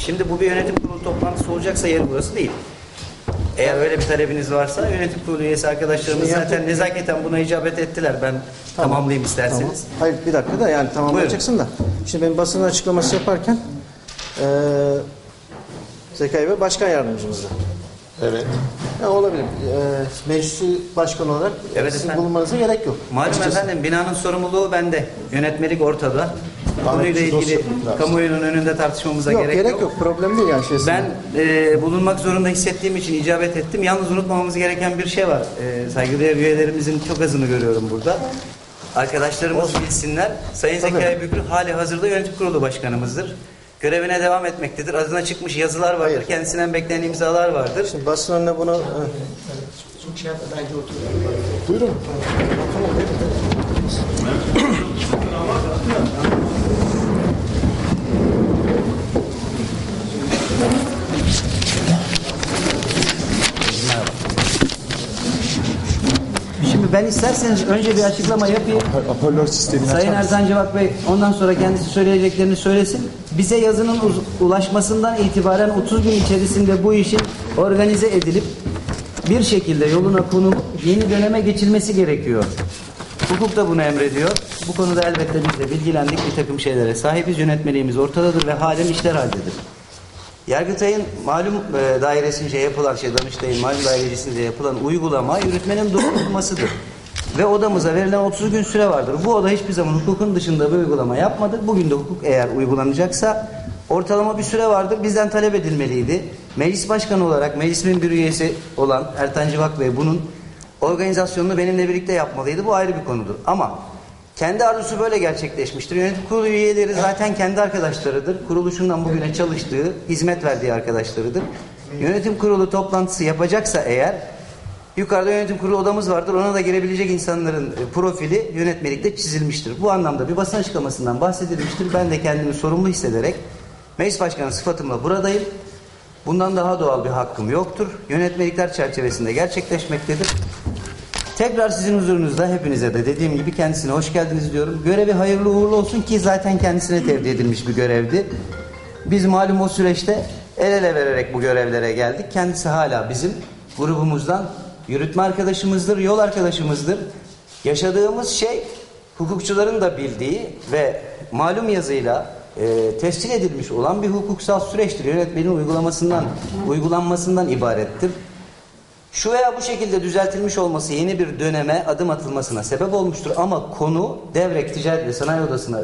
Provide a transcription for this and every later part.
Şimdi bu bir yönetim kurulu toplantısı olacaksa yeri burası değil. Eğer öyle bir talebiniz varsa yönetim kurulu üyesi arkadaşlarımız zaten nezaketen buna icabet ettiler. Ben tamamlayayım isterseniz. Tamam. Hayır bir dakika da yani tamamlayacaksın da. Şimdi ben basın açıklaması yaparken Zekai Bey başkan yardımcımızdı. Evet. Ya olabilir. Meclis başkanı olarak sizin efendim. bulunmanıza gerek yok. Malum efendim binanın sorumluluğu bende. Yönetmelik ortada. Konuyla ilgili kamuoyunun önünde tartışmamıza gerek yok. Problem değil yani. Ben bulunmak zorunda hissettiğim için icabet ettim. Yalnız unutmamamız gereken bir şey var. Saygıdeğer üyelerimizin çok azını görüyorum burada. Arkadaşlarımız bilsinler. Sayın Zekai Bükrü hali hazırda yönetim kurulu başkanımızdır. Görevine devam etmektedir. Adına çıkmış yazılar vardır. Hayır. Kendisinden beklenen imzalar vardır. Şimdi basın önüne bunu... Buyurun. Şimdi ben isterseniz önce bir açıklama yapayım. Hoparlör sistemini Sayın Ertan Cevak Bey ondan sonra kendisi söyleyeceklerini söylesin. Bize yazının ulaşmasından itibaren 30 gün içerisinde bu işin organize edilip bir şekilde yoluna konulup yeni döneme geçilmesi gerekiyor. Hukuk da bunu emrediyor. Bu konuda elbette biz de bilgilendik, bir takım şeylere sahibiz. Yönetmeliğimiz ortadadır ve halen işler haldedir. Yargıtay'ın malum dairesince yapılan Danıştay'ın malum dairecisince yapılan uygulama yürütmenin dokunulmasıdır. Ve odamıza verilen 30 gün süre vardır. Bu oda hiçbir zaman hukukun dışında bir uygulama yapmadı. Bugün de hukuk eğer uygulanacaksa ortalama bir süre vardır. Bizden talep edilmeliydi. Meclis başkanı olarak meclisimin bir üyesi olan Ertan Cevak Bey bunun organizasyonunu benimle birlikte yapmalıydı. Bu ayrı bir konudur. Ama kendi arzusu böyle gerçekleşmiştir. Yönetim kurulu üyeleri zaten kendi arkadaşlarıdır. Kuruluşundan bugüne çalıştığı, hizmet verdiği arkadaşlarıdır. Yönetim kurulu toplantısı yapacaksa eğer, yukarıda yönetim kurulu odamız vardır. Ona da girebilecek insanların profili yönetmelikte çizilmiştir. Bu anlamda bir basın açıklamasından bahsedilmiştir. Ben de kendimi sorumlu hissederek meclis başkanı sıfatımla buradayım. Bundan daha doğal bir hakkım yoktur. Yönetmelikler çerçevesinde gerçekleşmektedir. Tekrar sizin huzurunuzda hepinize de dediğim gibi kendisine hoş geldiniz diyorum. Görevi hayırlı uğurlu olsun ki zaten kendisine tevdi edilmiş bir görevdi. Biz malum o süreçte el ele vererek bu görevlere geldik. Kendisi hala bizim grubumuzdan yürütme arkadaşımızdır, yol arkadaşımızdır. Yaşadığımız şey hukukçuların da bildiği ve malum yazıyla tescil edilmiş olan bir hukuksal süreçtir. Yönetmenin uygulanmasından ibarettir. Şu veya bu şekilde düzeltilmiş olması yeni bir döneme adım atılmasına sebep olmuştur. Ama konu Devrek Ticaret ve Sanayi Odası'na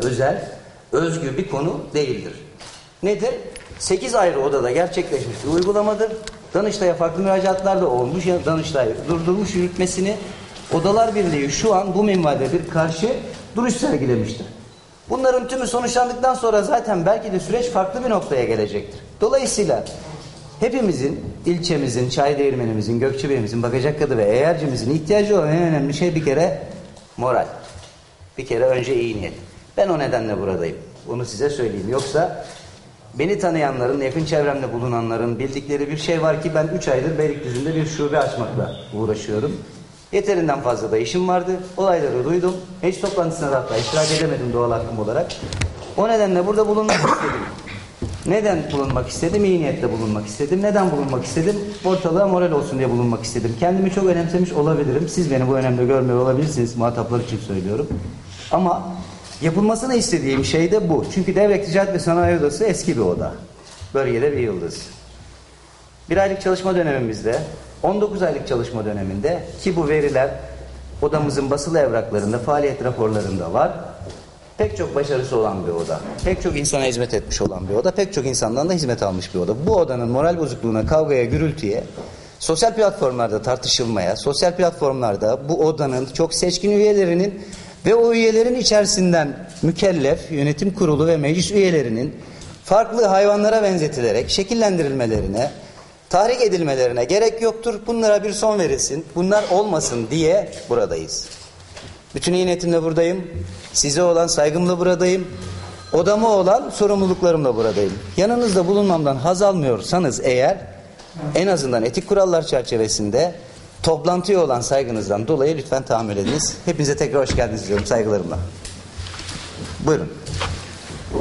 özgü bir konu değildir. Nedir? 8 ayrı odada gerçekleşmiş bir uygulamadır. Danıştay'a farklı müracaatlar da olmuş. Danıştay durdurmuş yürütmesini. Odalar Birliği şu an bu minvalde bir karşı duruş sergilemiştir. Bunların tümü sonuçlandıktan sonra zaten belki de süreç farklı bir noktaya gelecektir. Dolayısıyla hepimizin, ilçemizin, Çaydeğirmenimizin, Gökçebeyimizin, Bakacakkadı ve Eğercimizin ihtiyacı olan en önemli şey bir kere moral. Bir kere önce iyi niyet. Ben o nedenle buradayım. Bunu size söyleyeyim. Yoksa beni tanıyanların, yakın çevremde bulunanların bildikleri bir şey var ki ben 3 aydır Beylikdüzü'nde bir şube açmakla uğraşıyorum. Yeterinden fazla da işim vardı. Olayları duydum. Hiç toplantısına da hatta iştirak edemedim doğal hakkım olarak. O nedenle burada bulunmak istedim. Neden bulunmak istedim? İyi niyetle bulunmak istedim. Neden bulunmak istedim? Ortalığa moral olsun diye bulunmak istedim. Kendimi çok önemsemiş olabilirim. Siz beni bu önemde görmüyor olabilirsiniz. Muhataplar için söylüyorum. Ama yapılmasını istediğim şey de bu. Çünkü Devrek Ticaret ve Sanayi Odası eski bir oda. Bölgede bir yıldız. 1 aylık çalışma dönemimizde, 19 aylık çalışma döneminde ki bu veriler odamızın basılı evraklarında, faaliyet raporlarında var. Pek çok başarısı olan bir oda. Pek çok insana hizmet etmiş olan bir oda. Pek çok insandan da hizmet almış bir oda. Bu odanın moral bozukluğuna, kavgaya, gürültüye, sosyal platformlarda tartışılmaya, sosyal platformlarda bu odanın çok seçkin üyelerinin ve o üyelerin içerisinden mükellef, yönetim kurulu ve meclis üyelerinin farklı hayvanlara benzetilerek şekillendirilmelerine, tahrik edilmelerine gerek yoktur. Bunlara bir son verilsin. Bunlar olmasın diye buradayız. Bütün iyi niyetimle buradayım. Size olan saygımla buradayım. Odama olan sorumluluklarımla buradayım. Yanınızda bulunmamdan haz almıyorsanız eğer en azından etik kurallar çerçevesinde toplantıya olan saygınızdan dolayı lütfen tahammül ediniz. Hepinize tekrar hoş geldiniz diyorum saygılarımla. Buyurun.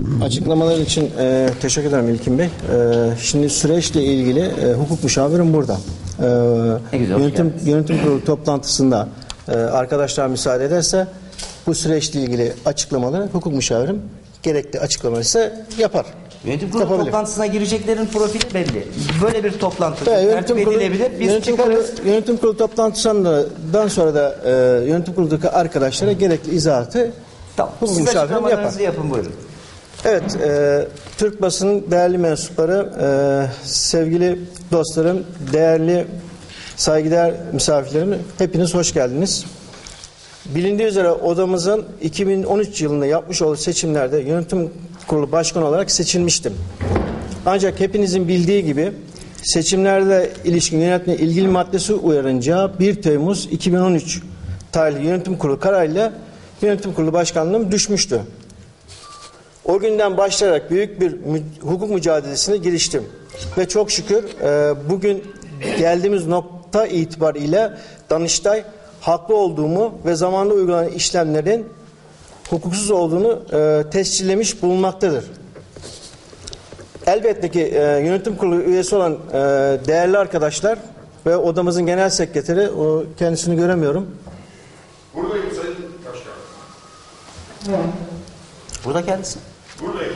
Açıklamalar için teşekkür ederim İlkin Bey. Şimdi süreçle ilgili hukuk müşavirim burada. Ne güzel, hoş geldiniz. Yönetim kurulu toplantısında arkadaşlar müsaade ederse bu süreçle ilgili açıklamaları hukuk müşavirim gerekli açıklama ise yapar. Yönetim kurulu Yapabilir. toplantısına gireceklerin profili belli. Böyle bir toplantı Evet, tertip edilebilir. Biz çıkarız. Yönetim kurulu toplantısından sonra da yönetim kurulundaki arkadaşlara gerekli izahatı Tamam. hukuk Siz müşavirim yapar. açıklamalarınızı yapın buyurun. Evet, Türk basının değerli mensupları, sevgili dostlarım, değerli saygıdeğer misafirlerim, hepiniz hoş geldiniz. Bilindiği üzere odamızın 2013 yılında yapmış olduğu seçimlerde yönetim kurulu başkanı olarak seçilmiştim. Ancak hepinizin bildiği gibi seçimlerde ilişkin yönetme ilgili maddesi uyarınca 1 Temmuz 2013 tarihli yönetim kurulu kararıyla yönetim kurulu başkanlığım düşmüştü. O günden başlayarak büyük bir hukuk mücadelesine giriştim. Ve çok şükür bugün geldiğimiz nokta itibariyle Danıştay haklı olduğumu ve zamanında uygulanan işlemlerin hukuksuz olduğunu tescillemiş bulunmaktadır. Elbette ki yönetim kurulu üyesi olan değerli arkadaşlar ve odamızın genel sekreteri, kendisini göremiyorum. Buradayım Sayın Başkan. Burada kendisi. Buradayım.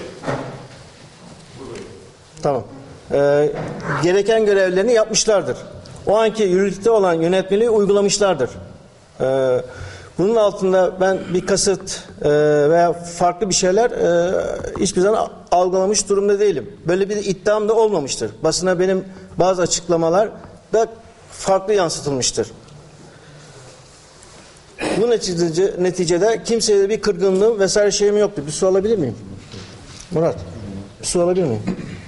Tamam. Gereken görevlerini yapmışlardır. O anki yürürlükte olan yönetmeliği uygulamışlardır. Bunun altında ben bir kasıt veya farklı bir şeyler hiçbir zaman algılamış durumda değilim. Böyle bir iddiam da olmamıştır. Basına benim bazı açıklamalar da farklı yansıtılmıştır. Bu neticede kimseye de bir kırgınlığım vesaire şeyim yoktu. Bir su alabilir miyim? Murat, bir su alabilir miyim?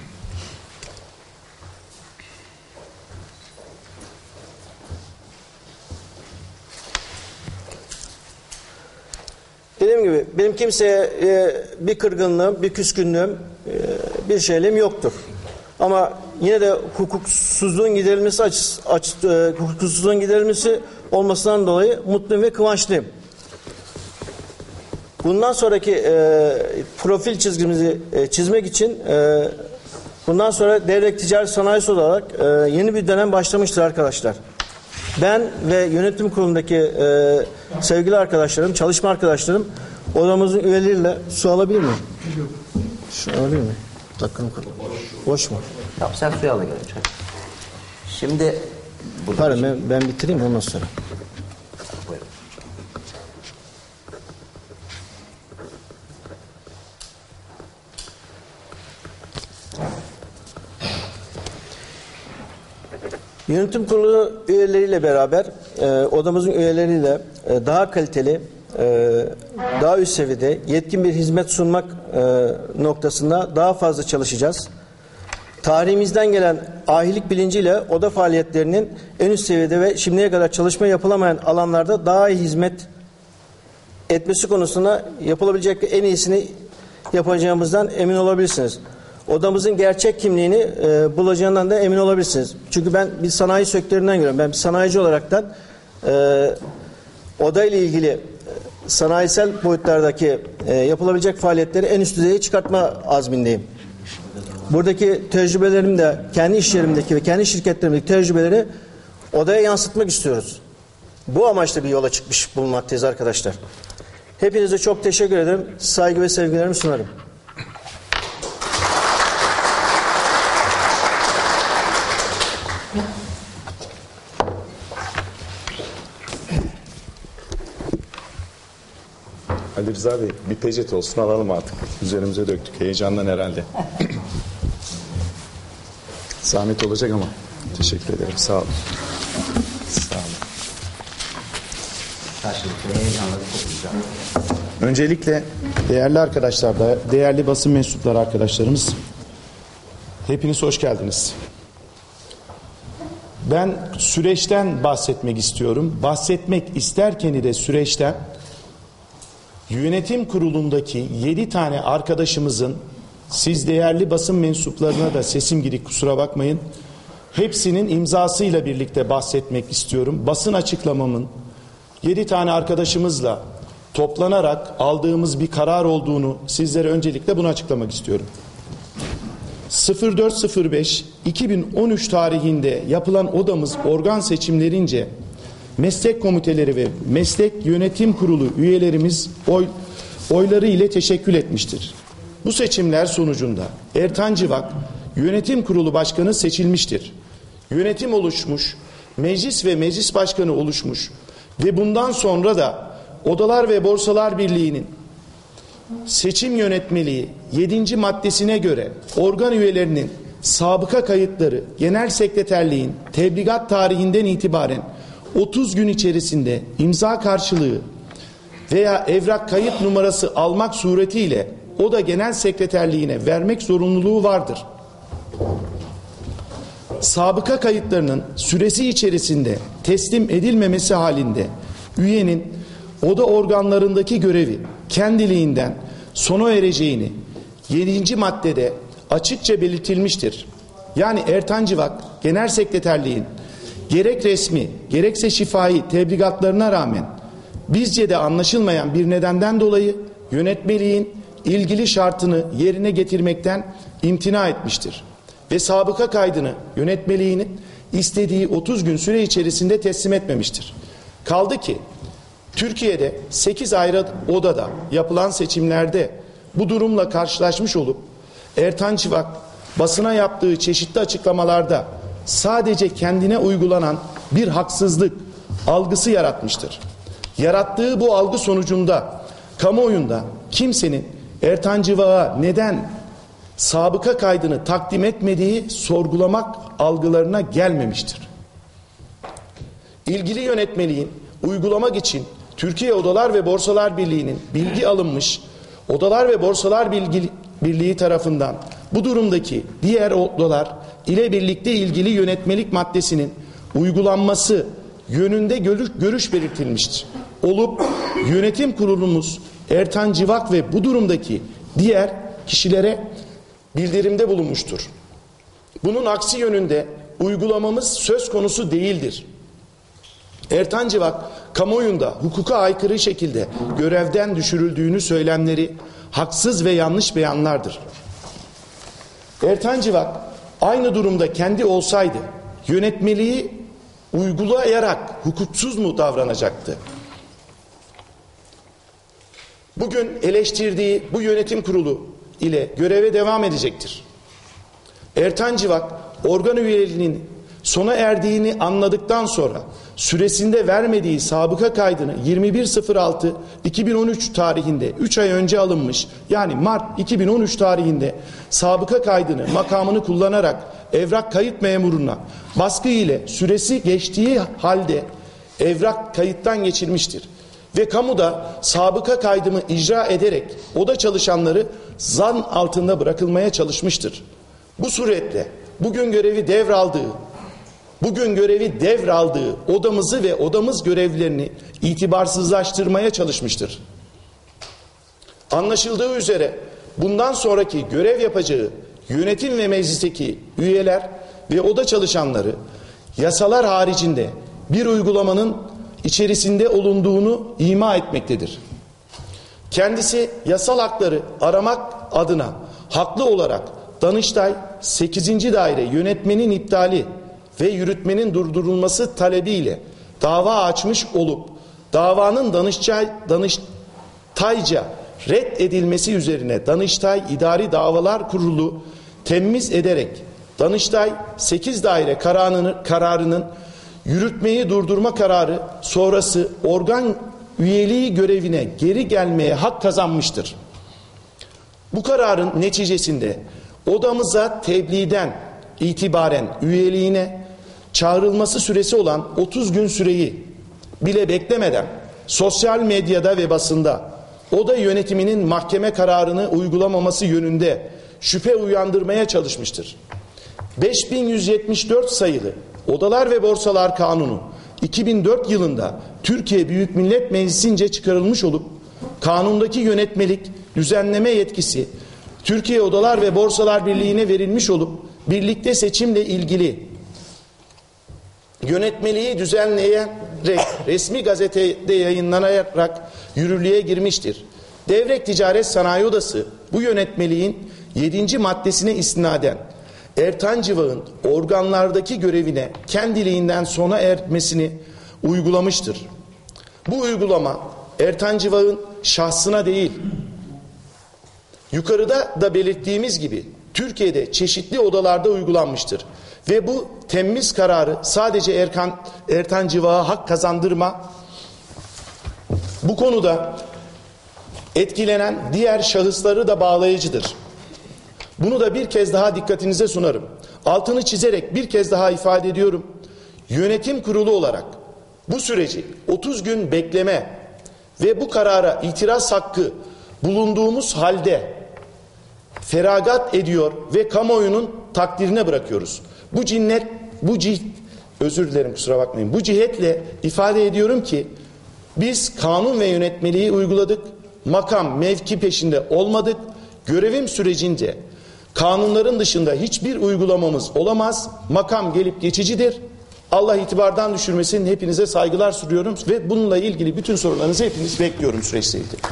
Dediğim gibi benim kimseye bir kırgınlığım, bir küskünlüğüm, bir şeyliğim yoktur. Ama yine de hukuksuzluğun giderilmesi olmasından dolayı mutluyum ve kıvançlıyım. Bundan sonraki profil çizgimizi çizmek için bundan sonra Devlet Ticaret Sanayisi olarak yeni bir dönem başlamıştır arkadaşlar. Ben ve yönetim kurulundaki sevgili arkadaşlarım, çalışma arkadaşlarım odamızın üyeleriyle su alabilir miyim? Şu alabilir miyim? Dakikanı kaldı. Boş mu? Tamam sen suyu al da gel. Şimdi Pardon ben bitireyim ondan sonra. buyurun. Yönetim kurulu üyeleriyle beraber odamızın üyeleriyle daha kaliteli, daha üst seviyede yetkin bir hizmet sunmak noktasında daha fazla çalışacağız. Tarihimizden gelen ahilik bilinciyle oda faaliyetlerinin en üst seviyede ve şimdiye kadar çalışma yapılamayan alanlarda daha iyi hizmet etmesi konusunda yapılabilecek en iyisini yapacağımızdan emin olabilirsiniz. Odamızın gerçek kimliğini bulacağından da emin olabilirsiniz. Çünkü ben bir sanayi sektöründen geliyorum. Ben bir sanayici olaraktan oda ile ilgili sanayisel boyutlardaki yapılabilecek faaliyetleri en üst düzeye çıkartma azmindeyim. Buradaki tecrübelerim de kendi iş yerimdeki ve kendi şirketlerimdeki tecrübeleri odaya yansıtmak istiyoruz. Bu amaçla bir yola çıkmış bulunmaktayız arkadaşlar. Hepinize çok teşekkür ederim. Saygı ve sevgilerimi sunarım. Ali Rıza Bey bir peçete olsun alalım artık. Üzerimize döktük. Heyecandan herhalde. Zahmet olacak ama. Teşekkür ederim. Sağ olun. Sağ olun. Karşılıklı heyecanla çok güzel. Öncelikle değerli arkadaşlar, değerli basın mensupları arkadaşlarımız, hepiniz hoş geldiniz. Ben süreçten bahsetmek istiyorum. Bahsetmek isterken de süreçten yönetim kurulundaki 7 tane arkadaşımızın, siz değerli basın mensuplarına da sesim gidik kusura bakmayın, hepsinin imzasıyla birlikte bahsetmek istiyorum. Basın açıklamamın 7 tane arkadaşımızla toplanarak aldığımız bir karar olduğunu sizlere öncelikle bunu açıklamak istiyorum. 04.05.2013 tarihinde yapılan odamız organ seçimlerince meslek komiteleri ve meslek yönetim kurulu üyelerimiz oyları ile teşekkül etmiştir. Bu seçimler sonucunda Ertan Civak yönetim kurulu başkanı seçilmiştir. Yönetim oluşmuş, meclis ve meclis başkanı oluşmuş ve bundan sonra da Odalar ve Borsalar Birliği'nin seçim yönetmeliği 7. maddesine göre organ üyelerinin sabıka kayıtları genel sekreterliğin tebligat tarihinden itibaren 30 gün içerisinde imza karşılığı veya evrak kayıt numarası almak suretiyle o da genel sekreterliğine vermek zorunluluğu vardır. Sabıka kayıtlarının süresi içerisinde teslim edilmemesi halinde üyenin oda organlarındaki görevi kendiliğinden sona ereceğini 7. maddede açıkça belirtilmiştir. Yani Ertan Civak genel sekreterliğin gerek resmi gerekse şifai tebligatlarına rağmen bizce de anlaşılmayan bir nedenden dolayı yönetmeliğin ilgili şartını yerine getirmekten imtina etmiştir. Ve sabıka kaydını yönetmeliğinin istediği 30 gün süre içerisinde teslim etmemiştir. Kaldı ki Türkiye'de 8 ayrı odada yapılan seçimlerde bu durumla karşılaşmış olup Ertan Civak basına yaptığı çeşitli açıklamalarda sadece kendine uygulanan bir haksızlık algısı yaratmıştır. Yarattığı bu algı sonucunda kamuoyunda kimsenin Ertan Civak'a neden sabıka kaydını takdim etmediği sorgulamak algılarına gelmemiştir. İlgili yönetmeliğin uygulamak için Türkiye Odalar ve Borsalar Birliği'nin bilgi alınmış, Odalar ve Borsalar Birliği tarafından bu durumdaki diğer odalar ile birlikte ilgili yönetmelik maddesinin uygulanması yönünde görüş belirtilmiştir. Olup yönetim kurulumuz Ertan Civak ve bu durumdaki diğer kişilere bildirimde bulunmuştur. Bunun aksi yönünde uygulamamız söz konusu değildir. Ertan Civak kamuoyunda hukuka aykırı şekilde görevden düşürüldüğünü söylemleri haksız ve yanlış beyanlardır. Ertan Civak aynı durumda kendi olsaydı yönetmeliği uygulayarak hukuksuz mu davranacaktı? Bugün eleştirdiği bu yönetim kurulu ile göreve devam edecektir. Ertan Civak organ üyeliğinin sona erdiğini anladıktan sonra süresinde vermediği sabıka kaydını 21.06.2013 tarihinde 3 ay önce alınmış, yani Mart 2013 tarihinde sabıka kaydını makamını kullanarak evrak kayıt memuruna baskı ile süresi geçtiği halde evrak kayıttan geçirmiştir. Ve kamuda sabıka kaydımı icra ederek oda çalışanları zan altında bırakılmaya çalışmıştır. Bu suretle bugün görevi devraldığı odamızı ve odamız görevlerini itibarsızlaştırmaya çalışmıştır. Anlaşıldığı üzere bundan sonraki görev yapacağı yönetim ve meclisteki üyeler ve oda çalışanları yasalar haricinde bir uygulamanın içerisinde olunduğunu ima etmektedir. Kendisi yasal hakları aramak adına haklı olarak Danıştay 8. Daire yönetmenin iptali ve yürütmenin durdurulması talebiyle dava açmış olup davanın Danıştayca reddedilmesi üzerine Danıştay İdari Davalar Kurulu temyiz ederek Danıştay 8 daire kararının yürütmeyi durdurma kararı sonrası organ üyeliği görevine geri gelmeye hak kazanmıştır. Bu kararın neticesinde odamıza tebliğden itibaren üyeliğine çağrılması süresi olan 30 gün süreyi bile beklemeden sosyal medyada ve basında oda yönetiminin mahkeme kararını uygulamaması yönünde şüphe uyandırmaya çalışmıştır. 5174 sayılı Odalar ve Borsalar Kanunu 2004 yılında Türkiye Büyük Millet Meclisi'nce çıkarılmış olup kanundaki yönetmelik düzenleme yetkisi Türkiye Odalar ve Borsalar Birliği'ne verilmiş olup birlikte seçimle ilgili yönetmeliği düzenleyen resmi gazetede yayınlanarak yürürlüğe girmiştir. Devrek Ticaret Sanayi Odası bu yönetmeliğin 7. maddesine istinaden Ertan Cıvak'ın organlardaki görevine kendiliğinden sona ermesini uygulamıştır. Bu uygulama Ertan Cıvak'ın şahsına değil, yukarıda da belirttiğimiz gibi Türkiye'de çeşitli odalarda uygulanmıştır. Ve bu temyiz kararı sadece Ertan Cıvak'a hak kazandırma, bu konuda etkilenen diğer şahısları da bağlayıcıdır. Bunu da bir kez daha dikkatinize sunarım. Altını çizerek bir kez daha ifade ediyorum. Yönetim kurulu olarak bu süreci 30 gün bekleme ve bu karara itiraz hakkı bulunduğumuz halde feragat ediyor ve kamuoyunun takdirine bırakıyoruz. Bu cihetle ifade ediyorum ki biz kanun ve yönetmeliği uyguladık. Makam, mevki peşinde olmadık. Görevim sürecince kanunların dışında hiçbir uygulamamız olamaz. Makam gelip geçicidir. Allah itibardan düşürmesin. Hepinize saygılar sunuyorum ve bununla ilgili bütün sorularınızı hepiniz bekliyorum süreçle ilgili.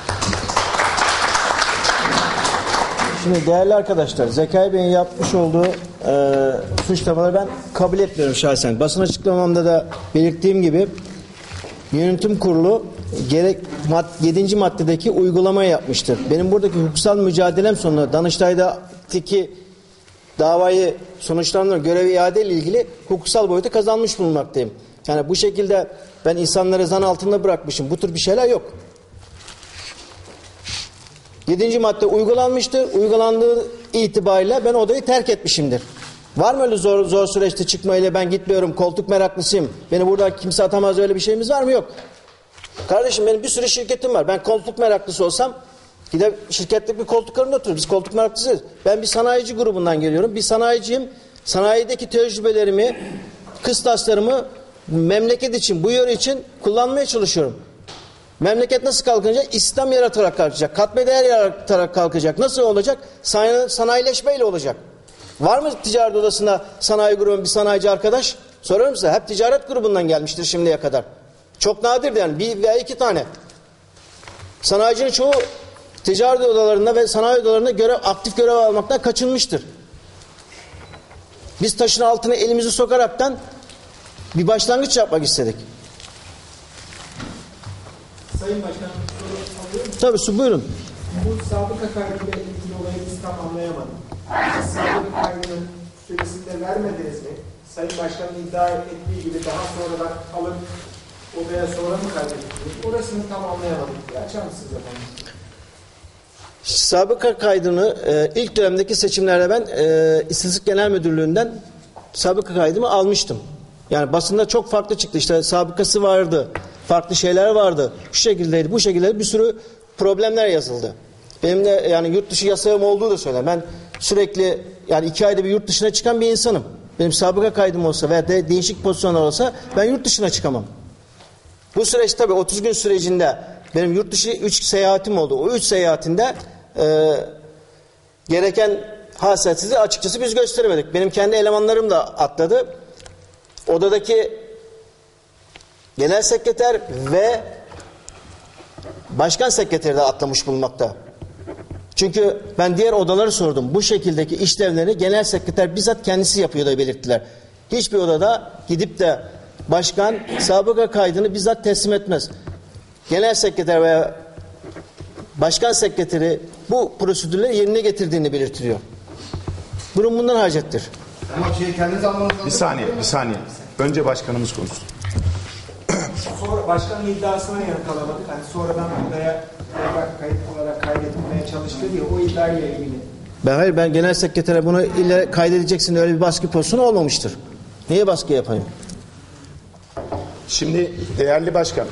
Şimdi değerli arkadaşlar, Zekai Bey'in yapmış olduğu suçlamaları ben kabul etmiyorum şahsen. Basın açıklamamda da belirttiğim gibi yönetim kurulu gerek 7. maddedeki uygulamayı yapmıştır. Benim buradaki hukuksal mücadelem sonunda Danıştay'daki davayı sonuçlandırma görevi iade ile ilgili hukuksal boyutu kazanmış bulunmaktayım. Yani bu şekilde ben insanları zan altında bırakmışım. Bu tür bir şeyler yok. 7. madde uygulanmıştır. Uygulandığı itibariyle ben odayı terk etmişimdir. Var mı öyle zor süreçte çıkmayla ben gitmiyorum, koltuk meraklısıyım, beni burada kimse atamaz, öyle bir şeyimiz var mı? Yok. Kardeşim benim bir sürü şirketim var. Ben koltuk meraklısı olsam gidip şirketlik bir koltuklarında otururum. Biz koltuk meraklısıyız. Ben bir sanayici grubundan geliyorum. Bir sanayiciyim. Sanayideki tecrübelerimi, kıstaslarımı memleket için, bu yöre için kullanmaya çalışıyorum. Memleket nasıl kalkacak? İstihdam yaratarak kalkacak. Katma değer yaratarak kalkacak. Nasıl olacak? Sanayileşmeyle olacak. Var mı ticaret odasında sanayi grubunun bir sanayici arkadaş? Soruyorum size. Hep ticaret grubundan gelmiştir şimdiye kadar. Çok nadirdi yani. Bir veya iki tane. Sanayicinin çoğu ticaret odalarında ve sanayi odalarında aktif görev almaktan kaçınmıştır. Biz taşın altına elimizi sokaraktan bir başlangıç yapmak istedik. Sayın Başkanım, soru alıyorum. Tabii buyurun. Bu sabıka kaydıyla ilgili olayı biz tam anlayamadık. Siz sabıka kaydını süresinde vermediniz mi? Sayın Başkan'ın iddia ettiği gibi daha sonradan alıp odaya sonra mı kaydettiniz? Orasını tam anlayamadık. Bir açar mısınız efendim? Sabıka kaydını ilk dönemdeki seçimlerde ben İstatistik Genel Müdürlüğü'nden sabıka kaydımı almıştım. Yani basında çok farklı çıktı. İşte sabıkası vardı. Farklı şeyler vardı. Şu şekildeydi, bu şekilde bir sürü problemler yazıldı. Benim de yani yurt dışı yasağım olduğu da söyler. Ben sürekli yani 2 ayda bir yurt dışına çıkan bir insanım. Benim sabıka kaydım olsa veya değişik pozisyonlar olsa ben yurt dışına çıkamam. Bu süreç tabii 30 gün sürecinde benim yurt dışı 3 seyahatim oldu. O 3 seyahatinde gereken hassasiyeti açıkçası biz gösteremedik. Benim kendi elemanlarım da atladı. Odadaki genel sekreter ve başkan sekreteri de atlamış bulunmakta. Çünkü ben diğer odaları sordum. Bu şekildeki işlevleri genel sekreter bizzat kendisi yapıyor da belirttiler. Hiçbir odada gidip de başkan sabıka kaydını bizzat teslim etmez. Genel sekreter veya başkan sekreteri bu prosedürleri yerine getirdiğini belirtiliyor. Durum bundan hacettir. Ama kendiniz anlamanız lazım. Bir saniye. Önce başkanımız konuşsun. Sonra başkanın iddiasına yanıt alamadık. Hani sonradan odaya kayıt olarak kaydedilmeye çalıştı diye o iddiayla ilgili. Ben genel sekretere bunu ille kaydedeceksin öyle bir baskı pozisyonu olmamıştır. Niye baskı yapayım? Şimdi değerli başkan,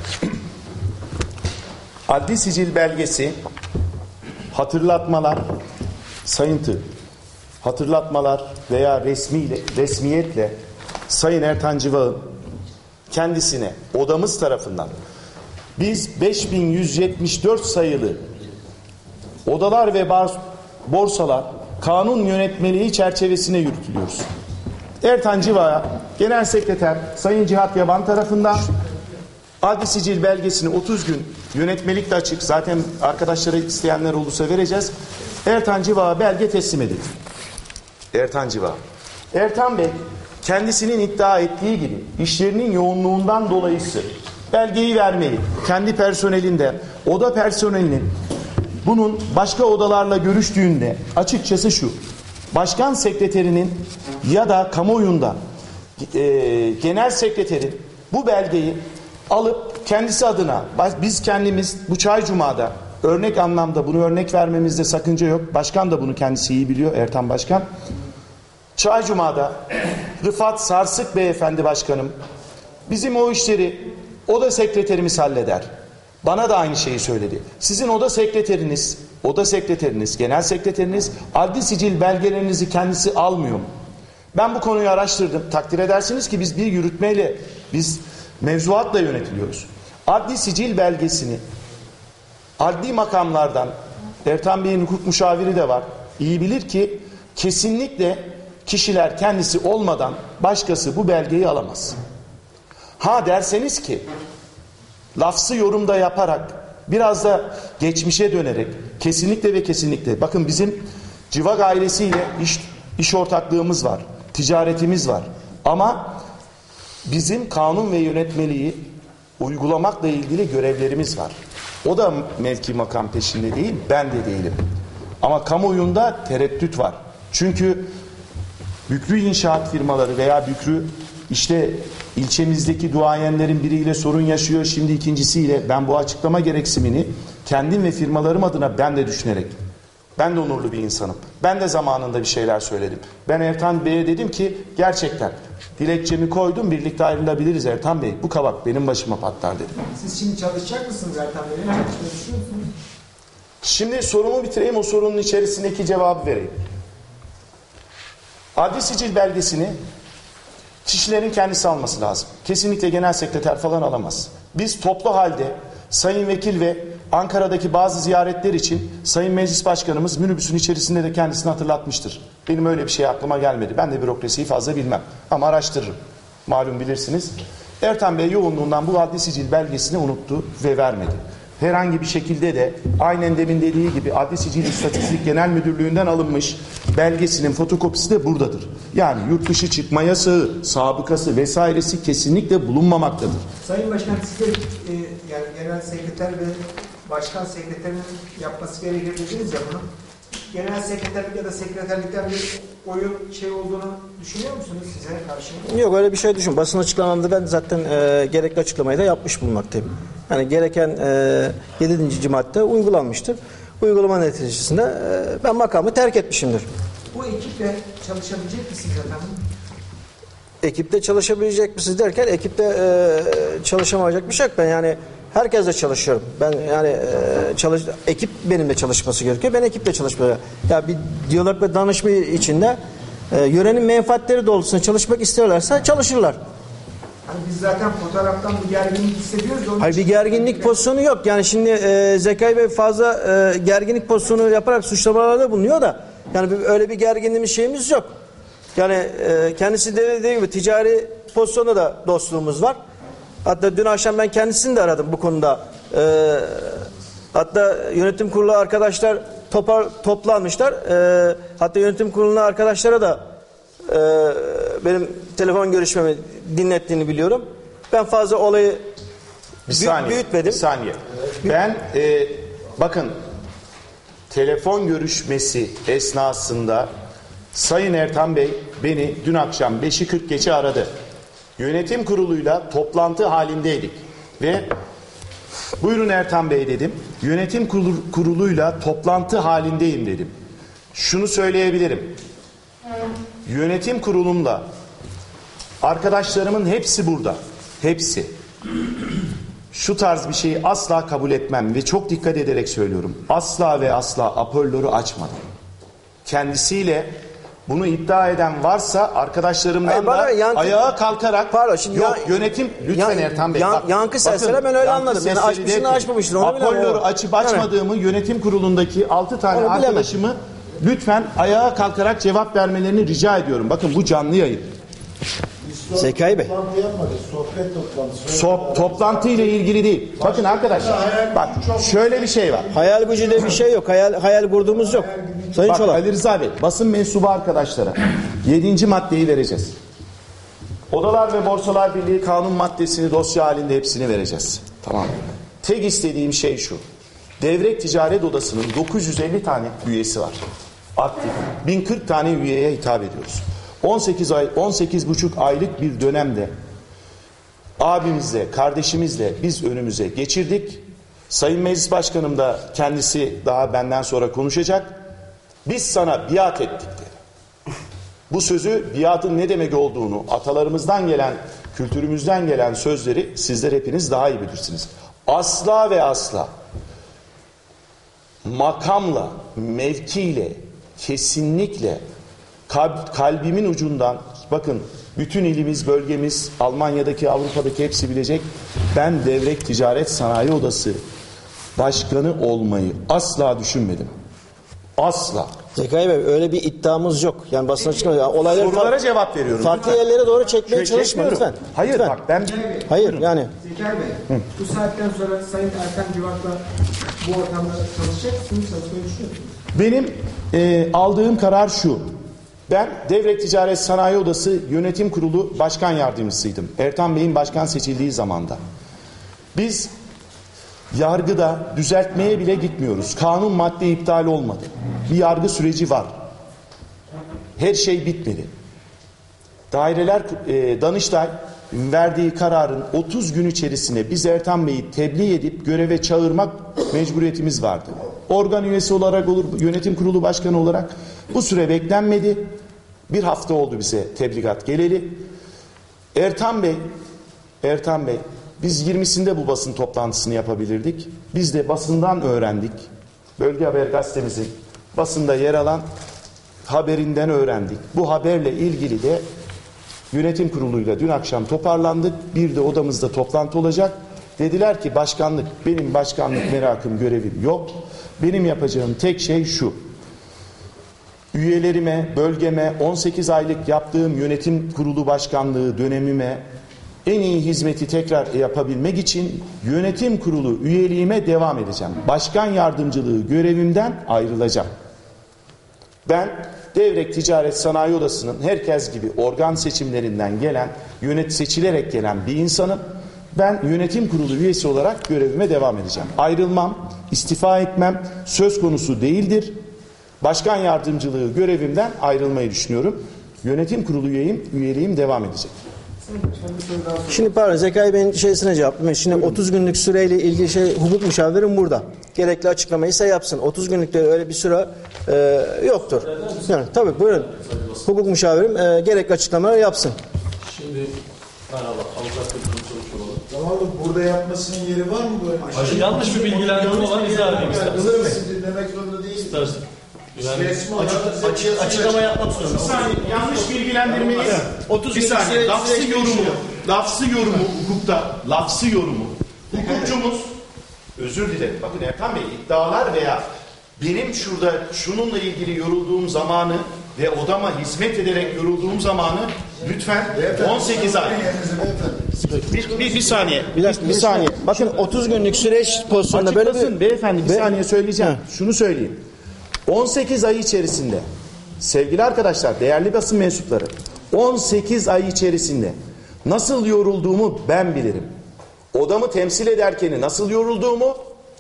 adli sicil belgesi, hatırlatmalar, sayıntı, hatırlatmalar veya resmiyetle Sayın Ertan Cıvak'ın kendisine odamız tarafından biz 5174 sayılı odalar ve borsalar kanun yönetmeliği çerçevesine yürütülüyoruz. Ertan Cıvak'a Genel Sekreter Sayın Cihat Yaban tarafından Adli sicil belgesini 30 gün yönetmelik de açık. Zaten arkadaşlara isteyenler olursa vereceğiz. Ertan Civak'a belge teslim edildi. Ertan Civak. Ertan Bey kendisinin iddia ettiği gibi işlerinin yoğunluğundan dolayısı belgeyi vermeyi kendi personelinden, oda personelinin bunun başka odalarla görüştüğünde açıkçası şu: başkan sekreterinin ya da kamuoyunda genel sekreterin bu belgeyi alıp kendisi adına, biz kendimiz bu Çaycuma'da örnek anlamda bunu örnek vermemizde sakınca yok. Başkan da bunu kendisi iyi biliyor, Ertan Başkan. Çaycuma'da Rıfat Sarsık Beyefendi Başkanım, bizim o işleri oda sekreterimiz halleder. Bana da aynı şeyi söyledi. Sizin oda sekreteriniz, genel sekreteriniz adli sicil belgelerinizi kendisi almıyor mu? Ben bu konuyu araştırdım. Takdir edersiniz ki biz bir yürütmeyle, biz mevzuatla yönetiliyoruz. Adli sicil belgesini adli makamlardan, Ertan Bey'in hukuk müşaviri de var, İyi bilir ki kesinlikle kişiler kendisi olmadan başkası bu belgeyi alamaz. Ha derseniz ki lafzı yorumda yaparak, biraz da geçmişe dönerek, kesinlikle ve kesinlikle, bakın bizim Civak ailesiyle iş ortaklığımız var, ticaretimiz var, ama bizim kanun ve yönetmeliği uygulamakla ilgili görevlerimiz var. O da mevki makam peşinde değil, ben de değilim. Ama kamuoyunda tereddüt var. Çünkü Bükrü inşaat firmaları veya Bükrü işte ilçemizdeki duayenlerin biriyle sorun yaşıyor, şimdi ikincisiyle, ben bu açıklama gereksinimini kendim ve firmalarım adına ben de düşünerek, ben de onurlu bir insanım. Ben de zamanında bir şeyler söyledim. Ben Ertan Bey'e dedim ki gerçekten dilekçemi koydum, birlikte ayrılabiliriz Ertan Bey. Bu kabak benim başıma patlar dedim. Siz şimdi çalışacak mısınız Ertan Bey'le? Çalışmayı düşünüyor musunuz? Şimdi sorumu bitireyim, o sorunun içerisindeki cevabı vereyim. Adli sicil belgesini kişilerin kendisi alması lazım. Kesinlikle genel sekreter falan alamaz. Biz toplu halde Sayın Vekil ve Ankara'daki bazı ziyaretler için Sayın Meclis Başkanımız minibüsün içerisinde de kendisini hatırlatmıştır. Benim öyle bir şey aklıma gelmedi. Ben de bürokrasiyi fazla bilmem ama araştırırım. Malum bilirsiniz. Ertan Bey yoğunluğundan bu adli sicil belgesini unuttu ve vermedi. Herhangi bir şekilde de aynen demin dediği gibi Adli Sicil İstatistik Genel Müdürlüğü'nden alınmış belgesinin fotokopisi de buradadır. Yani yurt dışı çıkma yasağı, sabıkası vesairesi kesinlikle bulunmamaktadır. Sayın Başkan, size yani genel sekreter ve başkan sekreterinin yapması gerekir dediniz ya bunu. Genel sekreterlik ya da sekreterlikten bir oyun olduğunu düşünüyor musunuz size karşı? Yok, öyle bir şey düşün. Basın açıklamamda ben zaten gerekli açıklamayı da yapmış bulunmaktayım. Yani gereken 7. madde uygulanmıştır. Uygulama neticesinde ben makamı terk etmişimdir. Bu ekiple çalışabilecek misiniz efendim? Ekipte çalışabilecek misiniz derken ekipte çalışamayacak bir şey yok. Ben yani herkesle çalışıyorum. Ben yani ekip benimle çalışması gerekiyor. Ben ekiple çalışmaya. Ya bir diyalog ve danışma içinde yörenin menfaatleri doğrultusunda çalışmak istiyorlarsa çalışırlar. Hani biz zaten fotoğraftan bir gerginlik hissediyoruz. Hayır, bir gerginlik pozisyonu yok. Yani şimdi Zekai Bey fazla gerginlik pozisyonu yaparak suçlamalarda bulunuyor da yani öyle bir gerginliğimiz şeyimiz yok. Yani kendisi dediği gibi ticari pozisyonda da dostluğumuz var. Hatta dün akşam ben kendisini de aradım bu konuda. Hatta yönetim kurulu arkadaşlar toplanmışlar. Hatta yönetim kuruluna arkadaşlara da benim telefon görüşmemi dinlettiğini biliyorum. Ben fazla olayı büyütmedim. Bir saniye. Ben bakın telefon görüşmesi esnasında Sayın Ertan Bey beni dün akşam 5'i 40 geçe aradı. Yönetim kuruluyla toplantı halindeydik ve buyurun Ertan Bey dedim. Yönetim kuruluyla toplantı halindeyim dedim. Şunu söyleyebilirim. Yönetim kurulumda arkadaşlarımın hepsi burada. Hepsi. Şu tarz bir şeyi asla kabul etmem ve çok dikkat ederek söylüyorum. Asla ve asla Apollo'ru açmadım. Kendisiyle bunu iddia eden varsa arkadaşlarımdan da ayağa kalkarak yönetim lütfen Ertan Bey. Yankı sesleri ben öyle anladım. Yani açmışını açmamıştır. Apollo'ru açıp açmadığımı yönetim kurulundaki 6 tane arkadaşımı lütfen ayağa kalkarak cevap vermelerini rica ediyorum. Bakın bu canlı yayın. Zekai Bey. Toplantı yapmadık, sohbet toplantısı. Toplantı ile ilgili değil. Bakın arkadaşlar, bak şöyle bir şey var. Hayal gücü de bir şey yok. Hayal kurduğumuz yok. Sayın Bak Çolak. Ali Rıza Bey, basın mensubu arkadaşlara 7. maddeyi vereceğiz. Odalar ve Borsalar Birliği kanun maddesini dosya halinde hepsini vereceğiz. Tamam. Tek istediğim şey şu. Devrek Ticaret Odası'nın 950 tane üyesi var. Aktif. 1040 tane üyeye hitap ediyoruz. 18,5 aylık bir dönemde abimizle, kardeşimizle biz önümüze geçirdik. Sayın Meclis Başkanım da kendisi daha benden sonra konuşacak. Biz sana biat ettik dedi. Bu sözü, biatın ne demek olduğunu, atalarımızdan gelen, kültürümüzden gelen sözleri sizler hepiniz daha iyi bilirsiniz. Asla ve asla makamla, mevkiyle, kesinlikle kalbimin ucundan, bakın bütün ilimiz, bölgemiz, Almanya'daki, Avrupa'daki hepsi bilecek. Ben Devrek Ticaret Sanayi Odası başkanı olmayı asla düşünmedim. Asla. Zekai Bey, öyle bir iddiamız yok. Yani basın açıklaması. Yani olayları Sorulara cevap veriyorum. farklı yerlere doğru çekmeye çalışma lütfen. Hayır Lütfen. bak ben... Hayır yani. Zekai Bey, bu saatten sonra Sayın Erkan Civat'la bu ortamda çalışacak mısınız? Çalışmayı düşünüyor musunuz? Benim aldığım karar şu. Ben Devrek Ticaret Sanayi Odası Yönetim Kurulu Başkan Yardımcısıydım. Ertan Bey'in başkan seçildiği zamanda. Biz yargıda düzeltmeye bile gitmiyoruz. Kanun madde iptal olmadı. Bir yargı süreci var. Her şey bitmedi. Daireler, Danıştay verdiği kararın 30 gün içerisinde biz Ertan Bey'i tebliğ edip göreve çağırmak mecburiyetimiz vardı. Organ üyesi olarak olur, yönetim kurulu başkanı olarak bu süre beklenmedi. Bir hafta oldu bize tebligat geleli. Ertan Bey, biz 20'sinde bu basın toplantısını yapabilirdik. Biz de basından öğrendik. Bölge Haber gazetemizin basında yer alan haberinden öğrendik. Bu haberle ilgili de yönetim kuruluyla dün akşam toparlandık. Bir de odamızda toplantı olacak. Dediler ki başkanlık, benim başkanlık merakım, görevim yok. Benim yapacağım tek şey şu. Üyelerime, bölgeme, 18 aylık yaptığım yönetim kurulu başkanlığı dönemime en iyi hizmeti tekrar yapabilmek için yönetim kurulu üyeliğime devam edeceğim. Başkan yardımcılığı görevimden ayrılacağım. Ben Devrek Ticaret Sanayi Odası'nın herkes gibi organ seçimlerinden gelen, seçilerek gelen bir insanım. Ben yönetim kurulu üyesi olarak görevime devam edeceğim. Ayrılmam, istifa etmem söz konusu değildir. Başkan yardımcılığı görevimden ayrılmayı düşünüyorum. Yönetim kurulu üyeliğim devam edecek. Şimdi pardon, Zekai Bey'in şeysine cevap vereyim. Şimdi 30 günlük süreyle ilgili hukuk müşavirim burada. Gerekli açıklamayı ise yapsın. 30 günlük de öyle bir süre yoktur. Yani, tabii buyurun. Hukuk müşavirim gerekli açıklamaları yapsın. Şimdi merhaba, avukat Tamam, burada yapmasının yeri var mı böyle? yanlış bir bilgilendirme olan izah edeyim isterseniz. Sizi dinlemek zorunda değil. İstersen. Yani Resmi olarak açıklama yapmak zorunda. Yanlış bilgilendirmeyi 30 bir gün saniye. süre Lafzı yorumu hukukta, lafzı yorumu. Hukukçumuz, özür dilerim. Bakın Ertan Bey, iddialar veya benim şurada şununla ilgili yorulduğum zamanı ve odama hizmet ederek yorulduğum zamanı lütfen 18 ay. Bir saniye. Bir saniye. Bakın 30 günlük süreç pozisyonunda böyle Açıklasın beyefendi, bir saniye söyleyeceğim. Şunu söyleyeyim. 18 ay içerisinde sevgili arkadaşlar, değerli basın mensupları, 18 ay içerisinde nasıl yorulduğumu ben bilirim. Odamı temsil ederken nasıl yorulduğumu,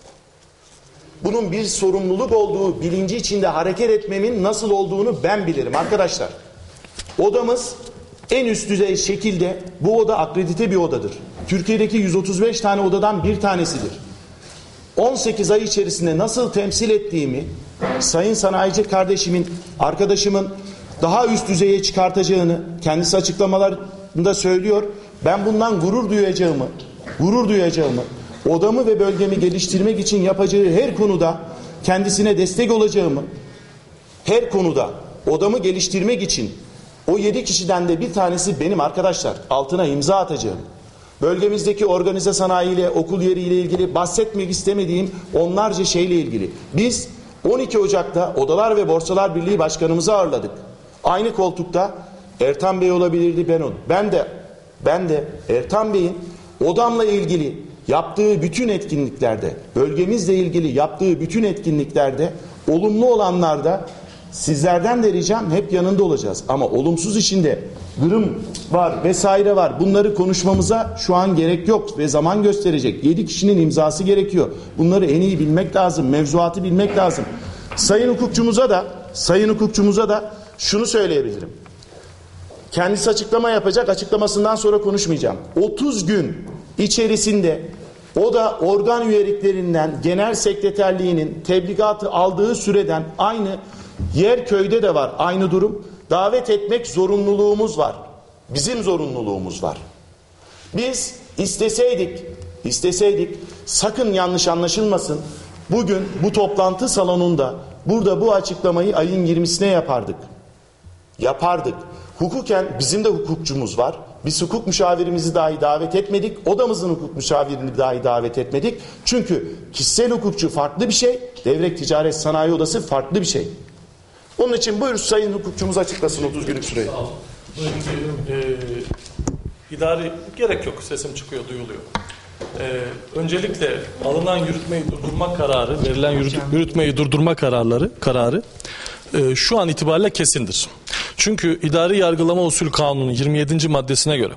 bunun bir sorumluluk olduğu bilinci içinde hareket etmemin nasıl olduğunu ben bilirim arkadaşlar. Odamız en üst düzey şekilde, bu oda akredite bir odadır. Türkiye'deki 135 tane odadan bir tanesidir. 18 ay içerisinde nasıl temsil ettiğimi sayın sanayici kardeşimin, arkadaşımın daha üst düzeye çıkartacağını kendisi açıklamalarında söylüyor. Ben bundan gurur duyacağımı, odamı ve bölgemi geliştirmek için yapacağı her konuda kendisine destek olacağımı, her konuda odamı geliştirmek için o 7 kişiden de bir tanesi benim arkadaşlar, altına imza atacağım. Bölgemizdeki organize sanayiyle, okul yeriyle ilgili bahsetmek istemediğim onlarca şeyle ilgili. Biz 12 Ocak'ta Odalar ve Borsalar Birliği Başkanımızı ağırladık. Aynı koltukta Ertan Bey olabilirdi, ben onu. Ben de ben de Ertan Bey'in odamla ilgili yaptığı bütün etkinliklerde, bölgemizle ilgili yaptığı bütün etkinliklerde olumlu olanlarda sizlerden de ricam hep yanında olacağız. Ama olumsuz işinde durum var vesaire var. Bunları konuşmamıza şu an gerek yok ve zaman gösterecek. 7 kişinin imzası gerekiyor. Bunları en iyi bilmek lazım. Mevzuatı bilmek lazım. Sayın hukukçumuza da şunu söyleyebilirim. Kendisi açıklama yapacak. Açıklamasından sonra konuşmayacağım. 30 gün içerisinde o da organ üyeliklerinden genel sekreterliğinin tebligatı aldığı süreden aynı Yerköy'de de var aynı durum. Davet etmek zorunluluğumuz var. Bizim zorunluluğumuz var. Biz isteseydik sakın yanlış anlaşılmasın. Bugün bu toplantı salonunda burada bu açıklamayı ayın 20'sine yapardık. Hukuken bizim de hukukçumuz var. Biz hukuk müşavirimizi dahi davet etmedik. Odamızın hukuk müşavirini dahi davet etmedik. Çünkü kişisel hukukçu farklı bir şey. Devlet Ticaret Sanayi Odası farklı bir şey. Onun için buyur sayın hukukçumuz açıklasın 30 günlük süreyi. İdari gerek yok. Sesim çıkıyor, duyuluyor. Öncelikle alınan yürütmeyi durdurma kararı, verilen yürütmeyi durdurma kararı şu an itibariyle kesindir. Çünkü İdari Yargılama Usul Kanunu'nun 27. maddesine göre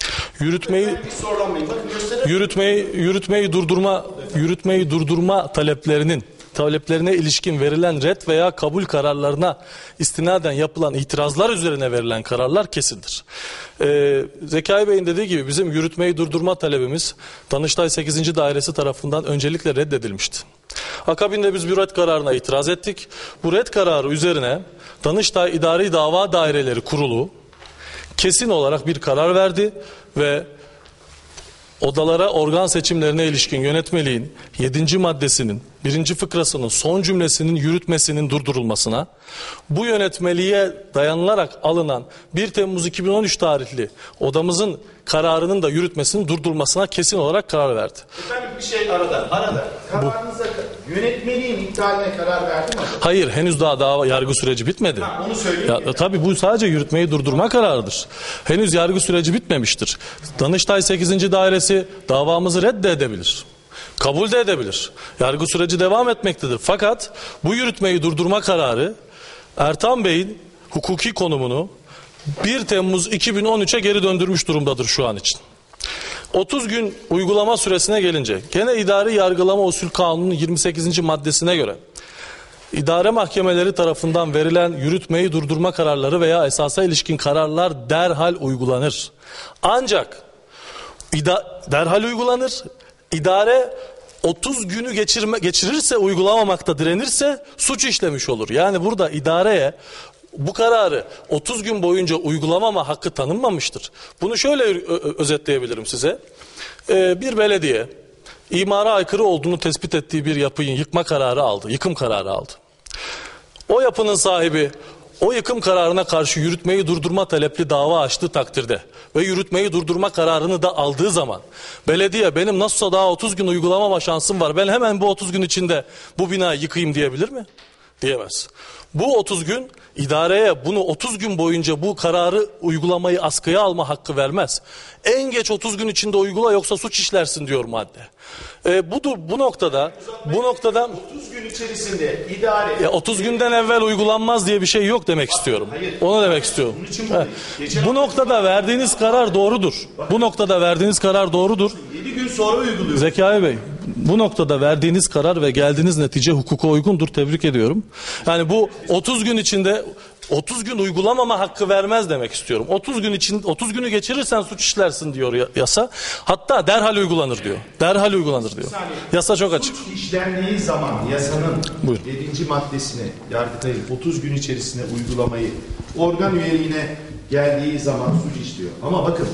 yürütmeyi durdurma taleplerine ilişkin verilen red veya kabul kararlarına istinaden yapılan itirazlar üzerine verilen kararlar kesindir. Zekai Bey'in dediği gibi bizim yürütmeyi durdurma talebimiz Danıştay 8. Dairesi tarafından öncelikle reddedilmişti. Akabinde biz bir red kararına itiraz ettik. Bu red kararı üzerine Danıştay İdari Dava Daireleri Kurulu kesin olarak bir karar verdi ve odalara organ seçimlerine ilişkin yönetmeliğin 7. maddesinin 1. fıkrasının son cümlesinin yürütmesinin durdurulmasına, bu yönetmeliğe dayanılarak alınan 1 Temmuz 2013 tarihli odamızın kararının da yürütmesinin durdurulmasına kesin olarak karar verdi. Efendim bir şey arada. Kararınıza yönetmeliğin iptaline karar verdi mi? Hayır, henüz daha yargı süreci bitmedi. Onu söyleyeyim. Tabii bu sadece yürütmeyi durdurma kararıdır. Henüz yargı süreci bitmemiştir. Danıştay 8. Dairesi davamızı reddedebilir. Kabul de edebilir. Yargı süreci devam etmektedir. Fakat bu yürütmeyi durdurma kararı Ertan Bey'in hukuki konumunu 1 Temmuz 2013'e geri döndürmüş durumdadır şu an için. 30 gün uygulama süresine gelince gene İdari Yargılama Usul Kanunu'nun 28. maddesine göre idare mahkemeleri tarafından verilen yürütmeyi durdurma kararları veya esasa ilişkin kararlar derhal uygulanır. Ancak derhal uygulanır. İdare 30 günü geçirirse, uygulamamakta direnirse suç işlemiş olur. Yani burada idareye bu kararı 30 gün boyunca uygulamama hakkı tanınmamıştır. Bunu şöyle özetleyebilirim size. Bir belediye imara aykırı olduğunu tespit ettiği bir yapıyı yıkım kararı aldı. O yapının sahibi o yıkım kararına karşı yürütmeyi durdurma talepli dava açtığı takdirde ve yürütmeyi durdurma kararını da aldığı zaman belediye benim nasılsa daha 30 gün uygulamama şansım var, ben hemen bu 30 gün içinde bu binayı yıkayım diyebilir mi? Diyemez. Bu 30 gün idareye bunu 30 gün boyunca bu kararı uygulamayı askıya alma hakkı vermez. En geç 30 gün içinde uygula yoksa suç işlersin diyor madde. Bu noktada 30 gün içerisinde idare 30 günden evvel uygulanmaz diye bir şey yok demek istiyorum. Onu demek istiyorum. Bu noktada verdiğiniz karar doğrudur. 7 gün sonra uyguluyor. Zekai Bey, bu noktada verdiğiniz karar ve geldiğiniz netice hukuka uygundur. Tebrik ediyorum. Yani bu 30 gün içinde 30 gün uygulamama hakkı vermez demek istiyorum. 30 günü geçirirsen suç işlersin diyor yasa. Hatta derhal uygulanır diyor. Yasa çok açık. Suç işlendiği zaman yasanın Buyurun. 7. maddesine Yargıtay'ın 30 gün içerisinde uygulamayı organ üyeliğine geldiği zaman suç işliyor. Ama bakın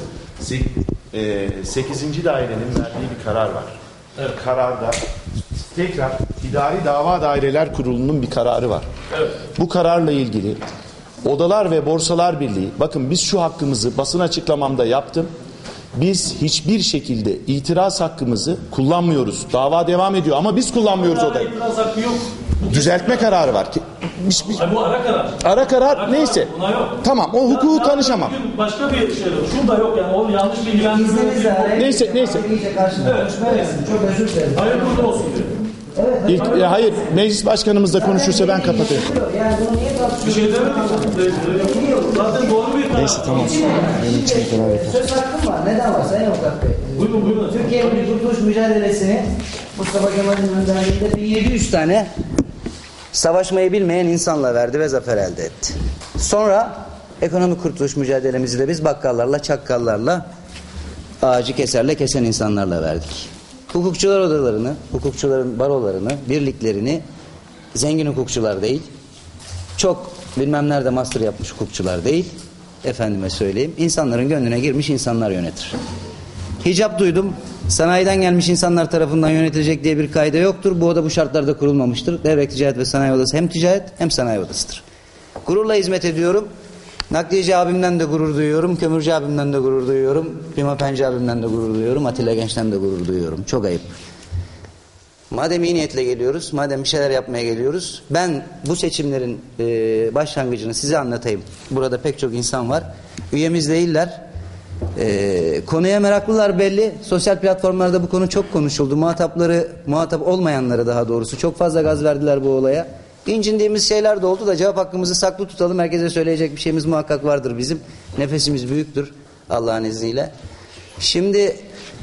8. dairenin verdiği bir karar var. Evet. Kararda tekrar İdari Dava Daireler Kurulu'nun bir kararı var. Evet. Bu kararla ilgili Odalar ve Borsalar Birliği, bakın biz şu hakkımızı basın açıklamamda yaptım. Biz hiçbir şekilde itiraz hakkımızı kullanmıyoruz. Dava devam ediyor ama biz kullanmıyoruz odayı. İtiraz hakkı yok. Düzeltme kararı var. Ay bu ara karar. Ara karar Ara neyse. karar, buna yok. Tamam, o hukuku Ya, tanışamam. bugün başka bir şey yok. Şurada yok yani. O yanlış bilgilendirme. İzninizle araya Neyse, neyse. iyice karşımda konuşmaya gelsin. Çok özür dilerim. Hayırlı uğurlu olsun diyor. Hayır, meclis başkanımız da konuşursa ben kapatayım. Yani bunu niye Bir tartışıyorsunuz? şey demedik. Zaten doğru bir karar. Tamam. Söz hakkım var. Neden var Sayın Avukat Bey? Buyurun. Türkiye'nin kurtuluş mücadelesini Mustafa Kemal'in önderliğinde 1700 tane savaşmayı bilmeyen insanla verdi ve zafer elde etti. Sonra ekonomik kurtuluş mücadelemizi de biz bakkallarla, çakkallarla, ağacı keserle kesen insanlarla verdik. Hukukçular odalarını, hukukçuların barolarını, birliklerini zengin hukukçular değil, çok bilmem nerede master yapmış hukukçular değil, efendime söyleyeyim, insanların gönlüne girmiş insanlar yönetir. Hicap duydum, sanayiden gelmiş insanlar tarafından yönetilecek diye bir kaide yoktur. Bu oda bu şartlarda kurulmamıştır. Devlet Ticaret ve Sanayi Odası hem ticaret hem sanayi odasıdır. Gururla hizmet ediyorum. Nakliyeci abimden de gurur duyuyorum. Kömürcü abimden de gurur duyuyorum. Pimapenci abimden de gurur duyuyorum. Atilla Genç'ten de gurur duyuyorum. Çok ayıp. Madem iyi niyetle geliyoruz, madem bir şeyler yapmaya geliyoruz, ben bu seçimlerin başlangıcını size anlatayım. Burada pek çok insan var. Üyemiz değiller. Konuya meraklılar belli. Sosyal platformlarda bu konu çok konuşuldu. Muhatap olmayanlara daha doğrusu çok fazla gaz verdiler bu olaya. İncindiğimiz şeyler de oldu da cevap hakkımızı saklı tutalım. Herkese söyleyecek bir şeyimiz muhakkak vardır bizim. Nefesimiz büyüktür Allah'ın izniyle. Şimdi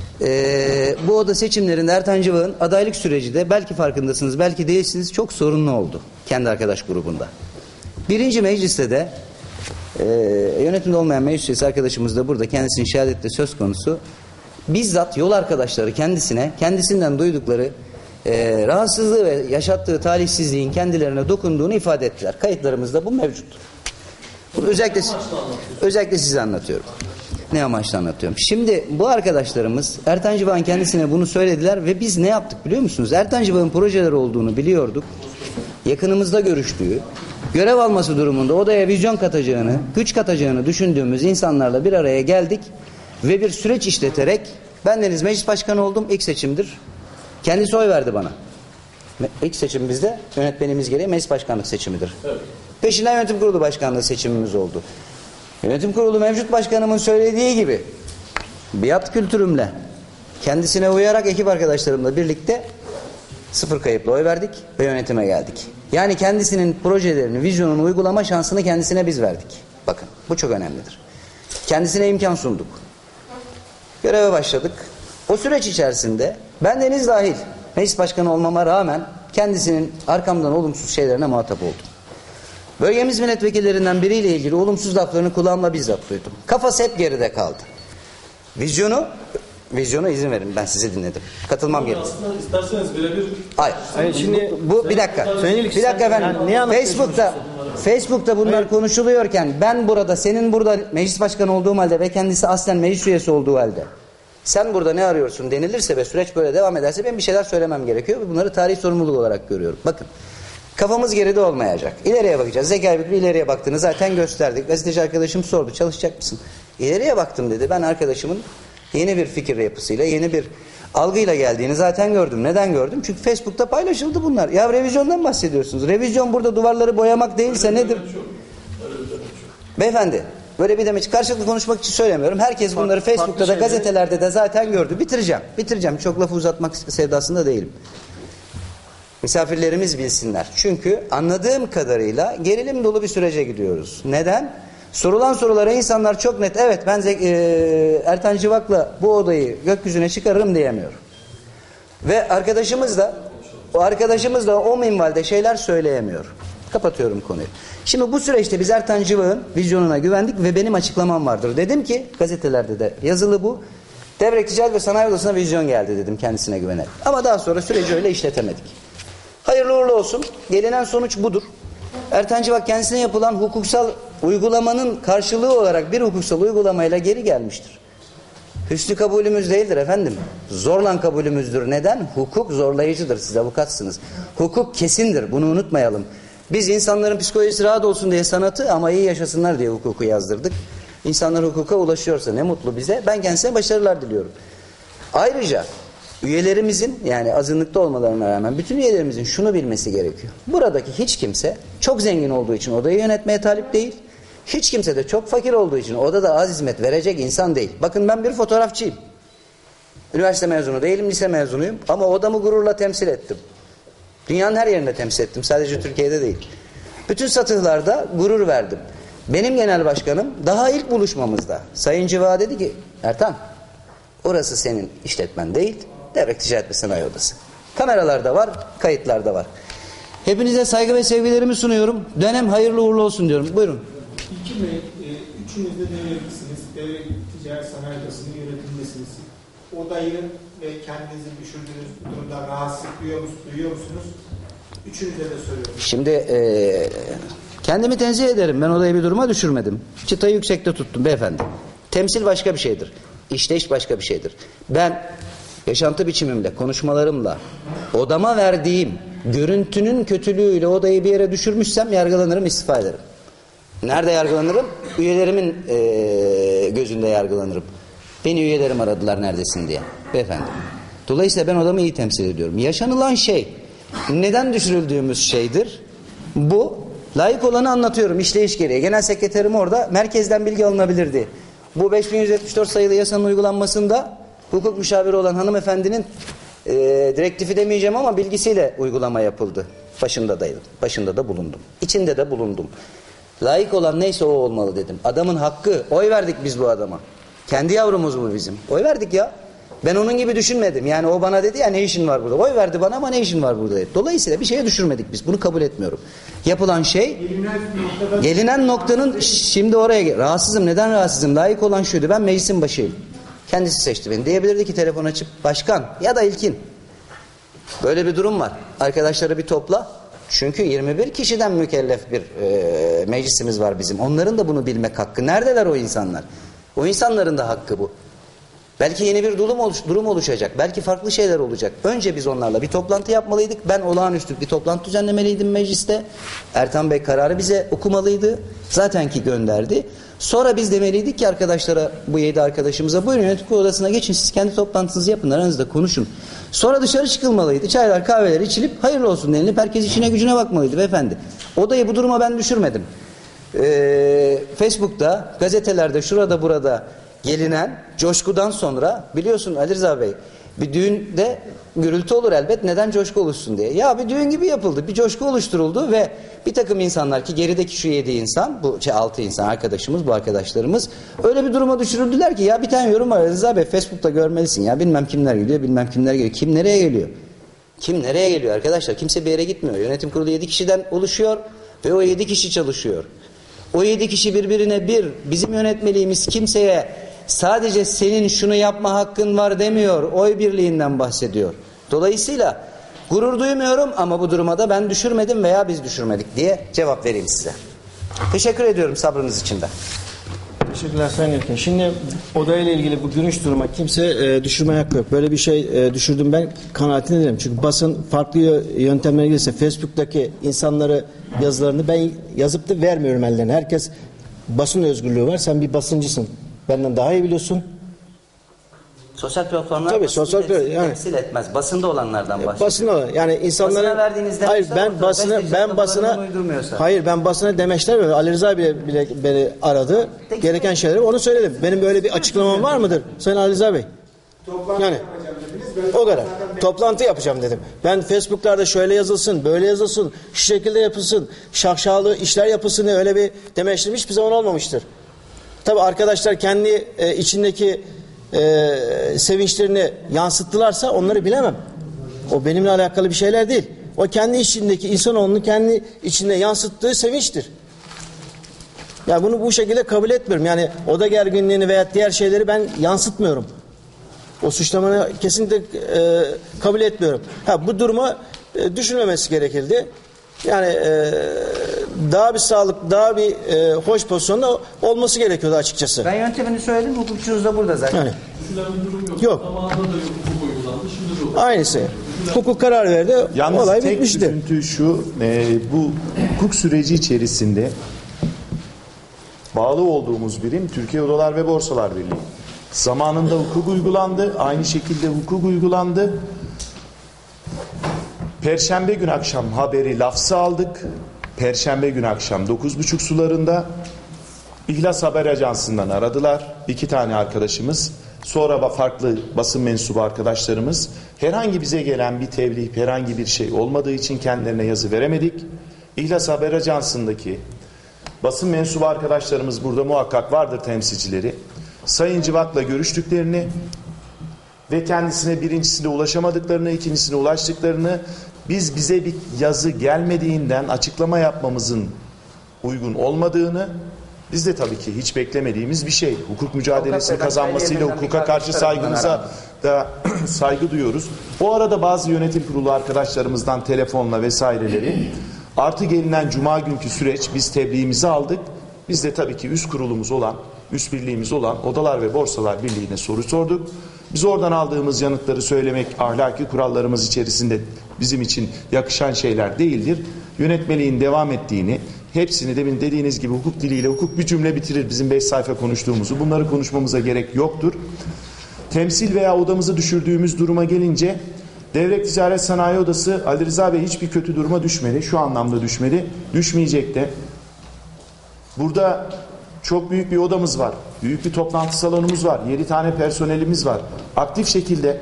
bu oda seçimlerinde Ertan Cıvak'ın adaylık süreci de belki farkındasınız, belki değilsiniz, çok sorunlu oldu kendi arkadaş grubunda. Birinci mecliste de yönetimde olmayan meclis üyesi arkadaşımız da burada, kendisinin şehadette söz konusu. Bizzat yol arkadaşları kendisinden duydukları rahatsızlığı ve yaşattığı talihsizliğin kendilerine dokunduğunu ifade ettiler. Kayıtlarımızda bu mevcut. Bunu özellikle size anlatıyorum. Ne amaçla anlatıyorum? Şimdi bu arkadaşlarımız Ertan Cıvak'ın kendisine bunu söylediler ve biz ne yaptık biliyor musunuz? Ertan Cıvak'ın projeleri olduğunu biliyorduk. Yakınımızda görüştüğü, görev alması durumunda odaya vizyon katacağını, güç katacağını düşündüğümüz insanlarla bir araya geldik ve bir süreç işleterek bendeniz meclis başkanı oldum. İlk seçimdir. Kendisi oy verdi bana. İlk seçim bizde yönetmenimiz gereği meclis başkanlık seçimidir. Evet. Peşinden yönetim kurulu başkanlığı seçimimiz oldu. Yönetim kurulu mevcut başkanımın söylediği gibi biat kültürümle kendisine uyarak ekip arkadaşlarımla birlikte sıfır kayıpla oy verdik ve yönetime geldik. Yani kendisinin projelerini, vizyonunu uygulama şansını kendisine biz verdik. Bakın bu çok önemlidir. Kendisine imkan sunduk. Göreve başladık. O süreç içerisinde bendeniz dahil meclis başkanı olmama rağmen kendisinin arkamdan olumsuz şeylerine muhatap oldum. Bölgemiz milletvekillerinden biriyle ilgili olumsuz laflarını kulağımla bizzat duydum. Kafası hep geride kaldı. Vizyona izin verin, ben sizi dinledim. Katılmam gerekiyor. Aslında isterseniz birebir... Hayır, şimdi Bu bir dakika. Bir dakika efendim. Facebook'ta bunlar konuşuluyorken ben burada, senin burada meclis başkanı olduğum halde ve kendisi aslen meclis üyesi olduğu halde sen burada ne arıyorsun denilirse ve süreç böyle devam ederse ben bir şeyler söylemem gerekiyor ve bunları tarihi sorumluluk olarak görüyorum. Bakın, kafamız geride olmayacak. İleriye bakacağız. Zekai Bükri ileriye baktığını zaten gösterdik. Gazeteci arkadaşım sordu, çalışacak mısın? İleriye baktım dedi. Ben arkadaşımın yeni bir fikir yapısıyla, yeni bir algıyla geldiğini zaten gördüm. Neden gördüm? Çünkü Facebook'ta paylaşıldı bunlar. Ya revizyondan bahsediyorsunuz. Revizyon burada duvarları boyamak değilse nedir? Beyefendi, böyle bir demek, karşılıklı konuşmak için söylemiyorum. Herkes bunları Facebook'ta da gazetelerde de zaten gördü. Bitireceğim. Çok lafı uzatmak sevdasında değilim. Misafirlerimiz bilsinler. Çünkü anladığım kadarıyla gerilim dolu bir sürece gidiyoruz. Neden? Sorulan sorulara insanlar çok net, evet ben Ertan Cıvak'la bu odayı gökyüzüne çıkarırım diyemiyor. Ve arkadaşımız da o minvalde şeyler söyleyemiyor. Kapatıyorum konuyu. Şimdi bu süreçte biz Ertan Cıvak'ın vizyonuna güvendik ve benim açıklamam vardır. Dedim ki, gazetelerde de yazılı bu, Devlet Ticaret ve Sanayi Odası'na vizyon geldi dedim kendisine güvenerek. Ama daha sonra süreci öyle işletemedik. Hayırlı uğurlu olsun. Gelinen sonuç budur. Ertan Cıvak kendisine yapılan hukuksal uygulamanın karşılığı olarak bir hukuksal uygulamayla geri gelmiştir. Hüsnü kabulümüz değildir efendim. Zorla kabulümüzdür. Neden? Hukuk zorlayıcıdır. Siz avukatsınız. Hukuk kesindir. Bunu unutmayalım. Biz insanların psikolojisi rahat olsun diye sanatı ama iyi yaşasınlar diye hukuku yazdırdık. İnsanlar hukuka ulaşıyorsa ne mutlu bize. Ben kendisine başarılar diliyorum. Ayrıca üyelerimizin, yani azınlıkta olmalarına rağmen bütün üyelerimizin şunu bilmesi gerekiyor. Buradaki hiç kimse çok zengin olduğu için odayı yönetmeye talip değil. Hiç kimse de çok fakir olduğu için odada az hizmet verecek insan değil. Bakın ben bir fotoğrafçıyım. Üniversite mezunu değilim, lise mezunuyum ama odamı gururla temsil ettim. Dünyanın her yerinde temsil ettim, sadece Türkiye'de değil. Bütün satıhlarda gurur verdim. Benim genel başkanım daha ilk buluşmamızda Sayın Civa dedi ki, Ertan, orası senin işletmen değil, Devlet Ticaret ve Sanayi Odası. Kameralarda var, kayıtlarda var. Hepinize saygı ve sevgilerimi sunuyorum. Dönem hayırlı uğurlu olsun diyorum. Buyurun. İlkin Bey, üçünüz de devletlisiniz. Devlet Ticaret Sanayi Odası'nın yönetimindesiniz. Odayı ve kendinizi düşürdüğünüz durumda rahatsızlık duyuyor musunuz? Üçünüze de soruyorum. Şimdi kendimi tenzih ederim. Ben odayı bir duruma düşürmedim. Çıtayı yüksekte tuttum beyefendi. Temsil başka bir şeydir. İşleyiş başka bir şeydir. Ben yaşantı biçimimle, konuşmalarımla, odama verdiğim görüntünün kötülüğüyle odayı bir yere düşürmüşsem yargılanırım, istifa ederim. Nerede yargılanırım? Üyelerimin gözünde yargılanırım. Beni üyelerim aradılar neredesin diye. Beyefendi. Dolayısıyla ben odamı iyi temsil ediyorum. Yaşanılan şey neden düşürüldüğümüz şeydir? Bu layık olanı anlatıyorum işleyiş gereği. Genel sekreterim orada, merkezden bilgi alınabilirdi. Bu 5174 sayılı yasanın uygulanmasında hukuk müşaviri olan hanımefendinin direktifi demeyeceğim ama bilgisiyle uygulama yapıldı. Başındaydım. Başında da bulundum. İçinde de bulundum. Layık olan neyse o olmalı dedim. Adamın hakkı. Oy verdik biz bu adama. Kendi yavrumuz bu bizim. Oy verdik ya. Ben onun gibi düşünmedim. Yani o bana dedi ya ne işin var burada. Oy verdi bana ama ne işin var burada dedi. Dolayısıyla bir şeye düşürmedik biz. Bunu kabul etmiyorum. Yapılan şey gelinen noktanın şimdi oraya rahatsızım. Neden rahatsızım? Layık olan şuydu. Ben meclisin başıyım. Kendisi seçti beni. Diyebilirdi ki telefon açıp başkan ya da İlkin. Böyle bir durum var. Arkadaşları bir topla. Çünkü 21 kişiden mükellef bir meclisimiz var bizim. Onların da bunu bilmek hakkı. Neredeler o insanlar? O insanların da hakkı bu. Belki yeni bir durum oluşacak. Belki farklı şeyler olacak. Önce biz onlarla bir toplantı yapmalıydık. Ben olağanüstü bir toplantı düzenlemeliydim mecliste. Ertan Bey kararı bize okumalıydı. Zaten ki gönderdi. Sonra biz demeliydik ki arkadaşlara, bu 7 arkadaşımıza, buyurun yönetim kurulu odasına geçin, siz kendi toplantınızı yapın, aranızda konuşun. Sonra dışarı çıkılmalıydı. Çaylar, kahveler içilip hayırlı olsun denilip herkes işine gücüne bakmalıydı beyefendi. Odayı bu duruma ben düşürmedim. Facebook'ta, gazetelerde, şurada burada gelinen coşkudan sonra, biliyorsun Ali Rıza Bey, bir düğünde gürültü olur elbet, neden coşku oluşsun diye. Ya bir düğün gibi yapıldı, bir coşku oluşturuldu ve bir takım insanlar, ki gerideki şu 7 insan, bu 6 insan arkadaşımız, bu arkadaşlarımız öyle bir duruma düşürüldüler ki, ya bir tane yorum var Ali Rıza Bey, Facebook'ta görmelisin ya, bilmem kimler geliyor, bilmem kimler geliyor. Kim nereye geliyor? Kim nereye geliyor arkadaşlar? Kimse bir yere gitmiyor. Yönetim kurulu 7 kişiden oluşuyor ve o 7 kişi çalışıyor. O 7 kişi birbirine bizim yönetmeliğimiz kimseye sadece senin şunu yapma hakkın var demiyor. Oy birliğinden bahsediyor. Dolayısıyla gurur duymuyorum ama bu duruma da ben düşürmedim veya biz düşürmedik diye cevap vereyim size. Teşekkür ediyorum sabrınız için de. Teşekkürler Sayın Erkin. Şimdi odayla ilgili bu gülünç duruma kimse düşürmeye hakkı yok. Böyle bir şey düşürdüm ben kanaatine değilim. Çünkü basın farklı yöntemlere gelirse Facebook'taki insanları yazılarını ben yazıp da vermiyorum ellerine. Herkes basın özgürlüğü var. Sen bir basıncısın. Benden daha iyi biliyorsun. Sosyal platformlar Tabii, sosyal yani temsil etmez. Basında olanlardan bahsediyorum. Basına yani insanların basına verdiğiniz hayır ben basına demeçler ve Ali Rıza bile beni aradı. Peki. Gereken şeyleri onu söyledim. Benim böyle bir açıklamam var mıdır Sayın Ali Rıza Bey? Yani o kadar. Toplantı yapacağım dedim. Ben Facebook'larda şöyle yazılsın, böyle yazılsın, şu şekilde yapılsın, şaşalı işler yapılsın diye öyle bir demeçlim hiçbir zaman olmamıştır. Tabii arkadaşlar kendi içindeki sevinçlerini yansıttılarsa onları bilemem. O benimle alakalı bir şeyler değil. O kendi içindeki insanoğlunun kendi içinde yansıttığı sevinçtir. Yani bunu bu şekilde kabul etmiyorum. Yani oda gerginliğini veya diğer şeyleri ben yansıtmıyorum. O suçlamanı kesinlikle kabul etmiyorum. Bu duruma düşünmemesi gerekirdi. Yani daha bir sağlık, daha bir hoş pozisyonda olması gerekiyordu açıkçası. Ben yöntemini söyledim, hukukçunuz da burada zaten. Yani. Yok. Aynısı. Hukuk karar verdi. Yalnız olay tek bitmişti. üzüntü şu, bu hukuk süreci içerisinde bağlı olduğumuz birim Türkiye Odalar ve Borsalar Birliği. Zamanında hukuk uygulandı. Aynı şekilde hukuk uygulandı. Perşembe gün akşam haberi lafzı aldık. Perşembe gün akşam 9.30 sularında İhlas Haber Ajansı'ndan aradılar. 2 tane arkadaşımız. Sonra farklı basın mensubu arkadaşlarımız. Herhangi bize gelen bir tebliğ, herhangi bir şey olmadığı için kendilerine yazı veremedik. İhlas Haber Ajansı'ndaki basın mensubu arkadaşlarımız burada muhakkak vardır, temsilcileri. Sayın Cıvak'la görüştüklerini ve kendisine birincisine ulaşamadıklarını, ikincisine ulaştıklarını, bize bir yazı gelmediğinden açıklama yapmamızın uygun olmadığını, biz de tabii ki hiç beklemediğimiz bir şey. Hukuk mücadelesini kazanmasıyla hukuka karşı saygımıza da saygı duyuyoruz. O arada bazı yönetim kurulu arkadaşlarımızdan telefonla vesaireleri, artı gelinen cuma günkü süreç, biz tebliğimizi aldık. Biz de tabii ki üst kurulumuz olan, üst birliğimiz olan Odalar ve Borsalar Birliği'ne soru sorduk. Biz oradan aldığımız yanıtları söylemek ahlaki kurallarımız içerisinde bizim için yakışan şeyler değildir. Yönetmeliğin devam ettiğini, hepsini demin dediğiniz gibi hukuk diliyle, hukuk bir cümle bitirir bizim 5 sayfa konuştuğumuzu. Bunları konuşmamıza gerek yoktur. Temsil veya odamızı düşürdüğümüz duruma gelince, Devlet Ticaret Sanayi Odası Ali Rıza Bey hiçbir kötü duruma düşmedi. Şu anlamda düşmedi. Düşmeyecek de. Burada çok büyük bir odamız var. Büyük bir toplantı salonumuz var. 7 tane personelimiz var. Aktif şekilde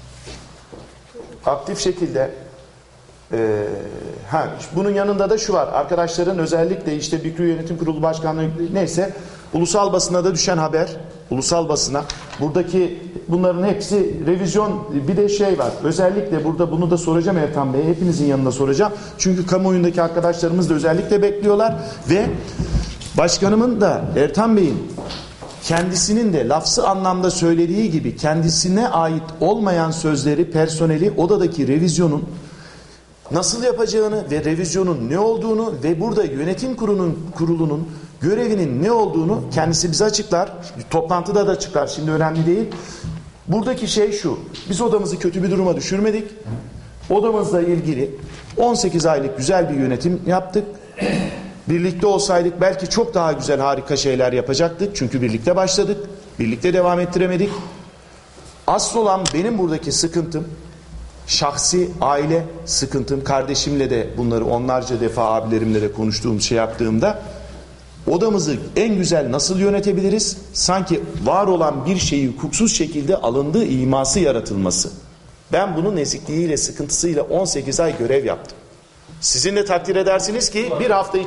bunun yanında da şu var. Arkadaşların özellikle işte Bükrü Yönetim Kurulu Başkanlığı neyse ulusal basına da düşen haber, ulusal basına buradaki bunların hepsi revizyon, bir de şey var. Özellikle burada bunu da soracağım Ertan Bey. Hepinizin yanında soracağım. Çünkü kamuoyundaki arkadaşlarımız da özellikle bekliyorlar ve başkanımın da Ertan Bey'in kendisinin de lafzı anlamda söylediği gibi kendisine ait olmayan sözleri, personeli odadaki revizyonun nasıl yapacağını ve revizyonun ne olduğunu ve burada yönetim kurulunun görevinin ne olduğunu kendisi bize açıklar. Toplantıda da açıklar. Şimdi önemli değil. Buradaki şey şu. Biz odamızı kötü bir duruma düşürmedik. Odamızla ilgili 18 aylık güzel bir yönetim yaptık. Birlikte olsaydık belki çok daha güzel, harika şeyler yapacaktık. Çünkü birlikte başladık. Birlikte devam ettiremedik. Asıl olan benim buradaki sıkıntım, şahsi aile sıkıntım. Kardeşimle de bunları onlarca defa, abilerimle de konuştuğum şey yaptığımda, odamızı en güzel nasıl yönetebiliriz? Sanki var olan bir şeyi hukuksuz şekilde alındığı iması yaratılması. Ben bunun ezikliğiyle, sıkıntısıyla 18 ay görev yaptım. Sizin de takdir edersiniz ki bir hafta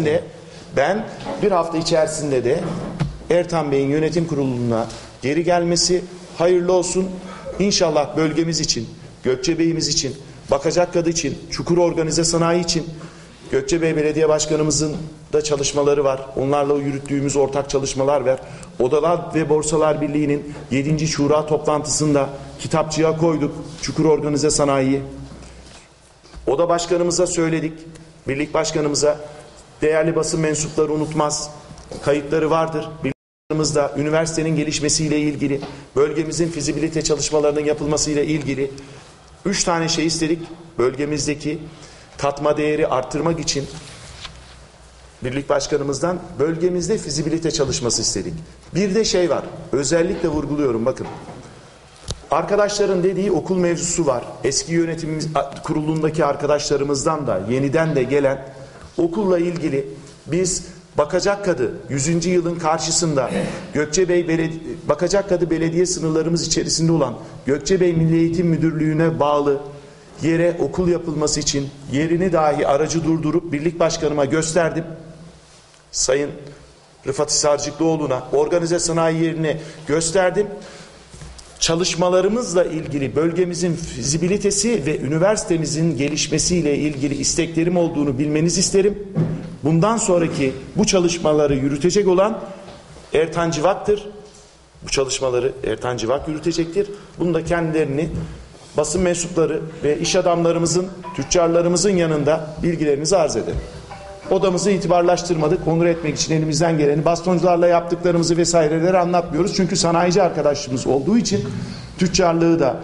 içerisinde de Ertan Bey'in yönetim kuruluna geri gelmesi hayırlı olsun. İnşallah bölgemiz için, Gökçebey'imiz için, Bakacakkadı için, Çukur Organize Sanayi için, Gökçebey Belediye Başkanımızın da çalışmaları var. Onlarla yürüttüğümüz ortak çalışmalar var. Odalar ve Borsalar Birliği'nin 7. Şura toplantısında kitapçıya koyduk Çukur Organize Sanayi'yi. Oda başkanımıza söyledik, birlik başkanımıza, değerli basın mensupları unutmaz, kayıtları vardır. Birliklerimizde üniversitenin gelişmesiyle ilgili, bölgemizin fizibilite çalışmalarının yapılmasıyla ilgili 3 tane şey istedik. Bölgemizdeki katma değeri arttırmak için birlik başkanımızdan bölgemizde fizibilite çalışması istedik. Bir de şey var, özellikle vurguluyorum bakın. Arkadaşların dediği okul mevzusu var. Eski yönetim kurulundaki arkadaşlarımızdan da yeniden de gelen okulla ilgili biz Bakacakkadı 100. yılın karşısında Bakacakkadı belediye sınırlarımız içerisinde olan Gökçebey Milli Eğitim Müdürlüğü'ne bağlı yere okul yapılması için yerini dahi aracı durdurup birlik başkanıma gösterdim. Sayın Rıfat Hisarcıklıoğlu'na organize sanayi yerini gösterdim. Çalışmalarımızla ilgili bölgemizin fizibilitesi ve üniversitemizin gelişmesiyle ilgili isteklerim olduğunu bilmenizi isterim. Bundan sonraki bu çalışmaları yürütecek olan Ertan Cıvak'tır. Bu çalışmaları Ertan Cıvak yürütecektir. Bunu da kendilerini basın mensupları ve iş adamlarımızın, tüccarlarımızın yanında bilgilerinizi arz ederim. Odamızı itibarlaştırmadık. Onur etmek için elimizden geleni, bastoncularla yaptıklarımızı vesaireleri anlatmıyoruz. Çünkü sanayici arkadaşımız olduğu için tüccarlığı da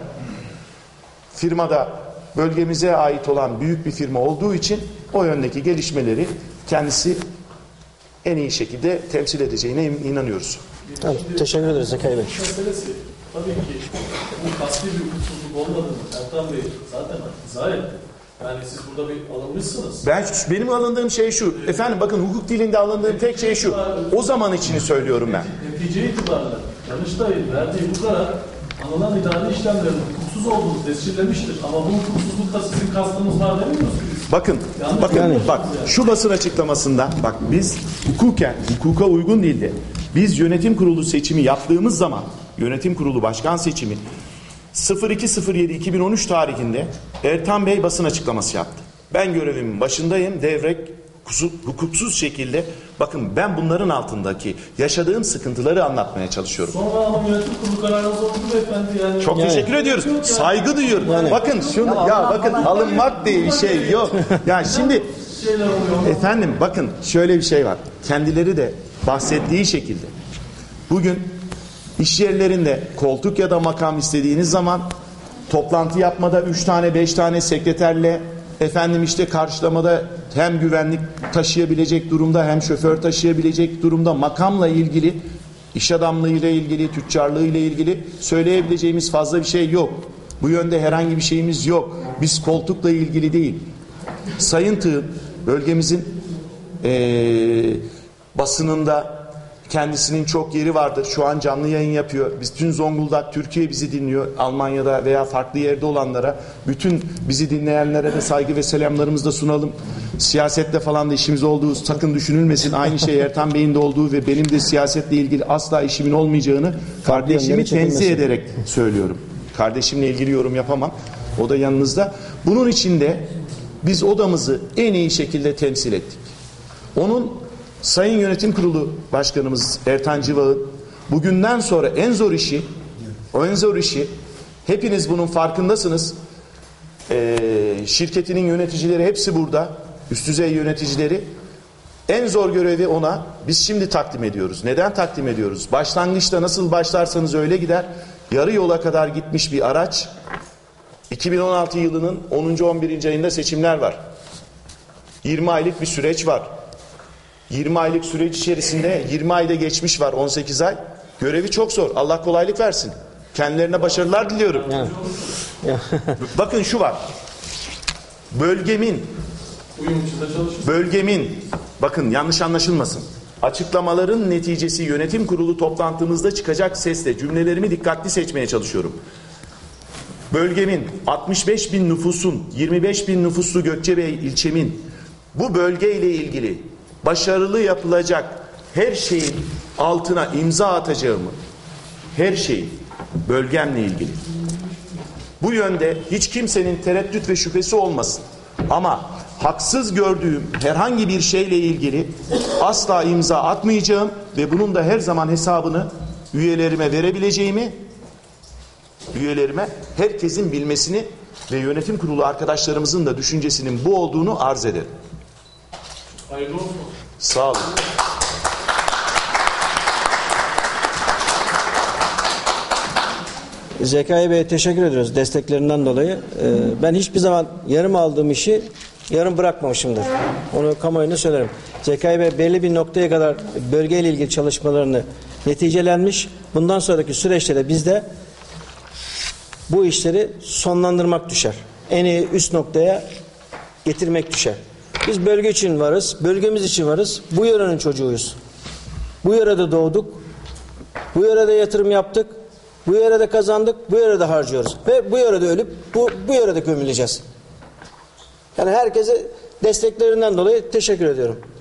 firmada bölgemize ait olan büyük bir firma olduğu için o yöndeki gelişmeleri kendisi en iyi şekilde temsil edeceğine inanıyoruz. Tamam, teşekkür ederiz Zekai Bey. Meselesi tabii ki bu kasti bir hukuksuzluk olmadığını Ertan Bey zaten izah etti. Yani siz burada bir alınmışsınız. Benim alındığım şey şu. Efendim bakın hukuk dilinde alındığım tek şey şu. O zaman içini söylüyorum ben. Netice itibariyle Danıştay'ın verdiği bu karar anılan idari işlemlerin hukuksuz olduğunu tescillemiştir. Ama bu hukuksuzlukta sizin kastınız var demiyoruz ki biz. Bakın bak şu basın açıklamasında bak biz hukuka uygun değil de biz yönetim kurulu seçimi yaptığımız zaman yönetim kurulu başkan seçimi 02.07.2013 tarihinde Ertan Bey basın açıklaması yaptı. Ben görevimin başındayım. Devrek hukuksuz şekilde bakın ben bunların altındaki yaşadığım sıkıntıları anlatmaya çalışıyorum. Sonra ama yönetim kurulu kararınız oldu beyefendi. Yani Çok teşekkür ediyoruz. Saygı duyuyorum. Bakın şunu bakın alınmak diye bir şey yok. Yani şimdi efendim bakın şöyle bir şey var. Kendileri de bahsettiği şekilde bugün iş yerlerinde koltuk ya da makam istediğiniz zaman toplantı yapmada 3 tane 5 tane sekreterle efendim işte karşılamada hem güvenlik taşıyabilecek durumda hem şoför taşıyabilecek durumda makamla ilgili iş adamlığıyla ilgili tüccarlığıyla ilgili söyleyebileceğimiz fazla bir şey yok. Bu yönde herhangi bir şeyimiz yok. Biz koltukla ilgili değil. Sayın Tığ bölgemizin basınında kendisinin çok yeri vardır. Şu an canlı yayın yapıyor. Bütün Zonguldak, Türkiye bizi dinliyor. Almanya'da veya farklı yerde olanlara, bütün bizi dinleyenlere de saygı ve selamlarımızı da sunalım. Siyasette falan da işimiz olduğu sakın düşünülmesin. Aynı şey Ertan Bey'in de olduğu ve benim de siyasetle ilgili asla işimin olmayacağını kardeşimi tenzih ederek söylüyorum. Kardeşimle ilgili yorum yapamam. O da yanınızda. Bunun için de biz odamızı en iyi şekilde temsil ettik. Onun Sayın Yönetim Kurulu Başkanımız Ertan Cıvak'ın bugünden sonra en zor işi hepiniz bunun farkındasınız. Şirketinin yöneticileri hepsi burada. Üst düzey yöneticileri. En zor görevi ona biz şimdi takdim ediyoruz. Neden takdim ediyoruz? Başlangıçta nasıl başlarsanız öyle gider. Yarı yola kadar gitmiş bir araç. 2016 yılının 10. 11. ayında seçimler var. 20 aylık bir süreç var. 20 aylık süreç içerisinde 20 ayda geçmiş var 18 ay. Görevi çok zor. Allah kolaylık versin. Kendilerine başarılar diliyorum. Bakın şu var. Bölgemin bakın yanlış anlaşılmasın. Açıklamaların neticesi yönetim kurulu toplantımızda çıkacak sesle cümlelerimi dikkatli seçmeye çalışıyorum. Bölgemin 65 bin nüfusun 25 bin nüfuslu Gökçebey ilçemin bu bölgeyle ilgili başarılı yapılacak her şeyin altına imza atacağımı, her şeyin bölgemle ilgili. Bu yönde hiç kimsenin tereddüt ve şüphesi olmasın. Ama haksız gördüğüm herhangi bir şeyle ilgili asla imza atmayacağım ve bunun da her zaman hesabını üyelerime verebileceğimi, üyelerime herkesin bilmesini ve yönetim kurulu arkadaşlarımızın da düşüncesinin bu olduğunu arz ederim. Hayırlı olsun. Sağ olun. Zekai Bey'e teşekkür ediyoruz desteklerinden dolayı. Ben hiçbir zaman yarım aldığım işi yarım bırakmamışımdır. Onu kamuoyuna söylerim. Zekai Bey belli bir noktaya kadar bölgeyle ilgili çalışmalarını neticelenmiş. Bundan sonraki süreçte de bizde bu işleri sonlandırmak düşer. En iyi üst noktaya getirmek düşer. Biz bölge için varız, bölgemiz için varız. Bu yörenin çocuğuyuz. Bu yörede doğduk, bu yörede yatırım yaptık, bu yörede kazandık, bu yörede harcıyoruz. Ve bu yörede ölüp bu yörede gömüleceğiz. Yani herkese desteklerinden dolayı teşekkür ediyorum.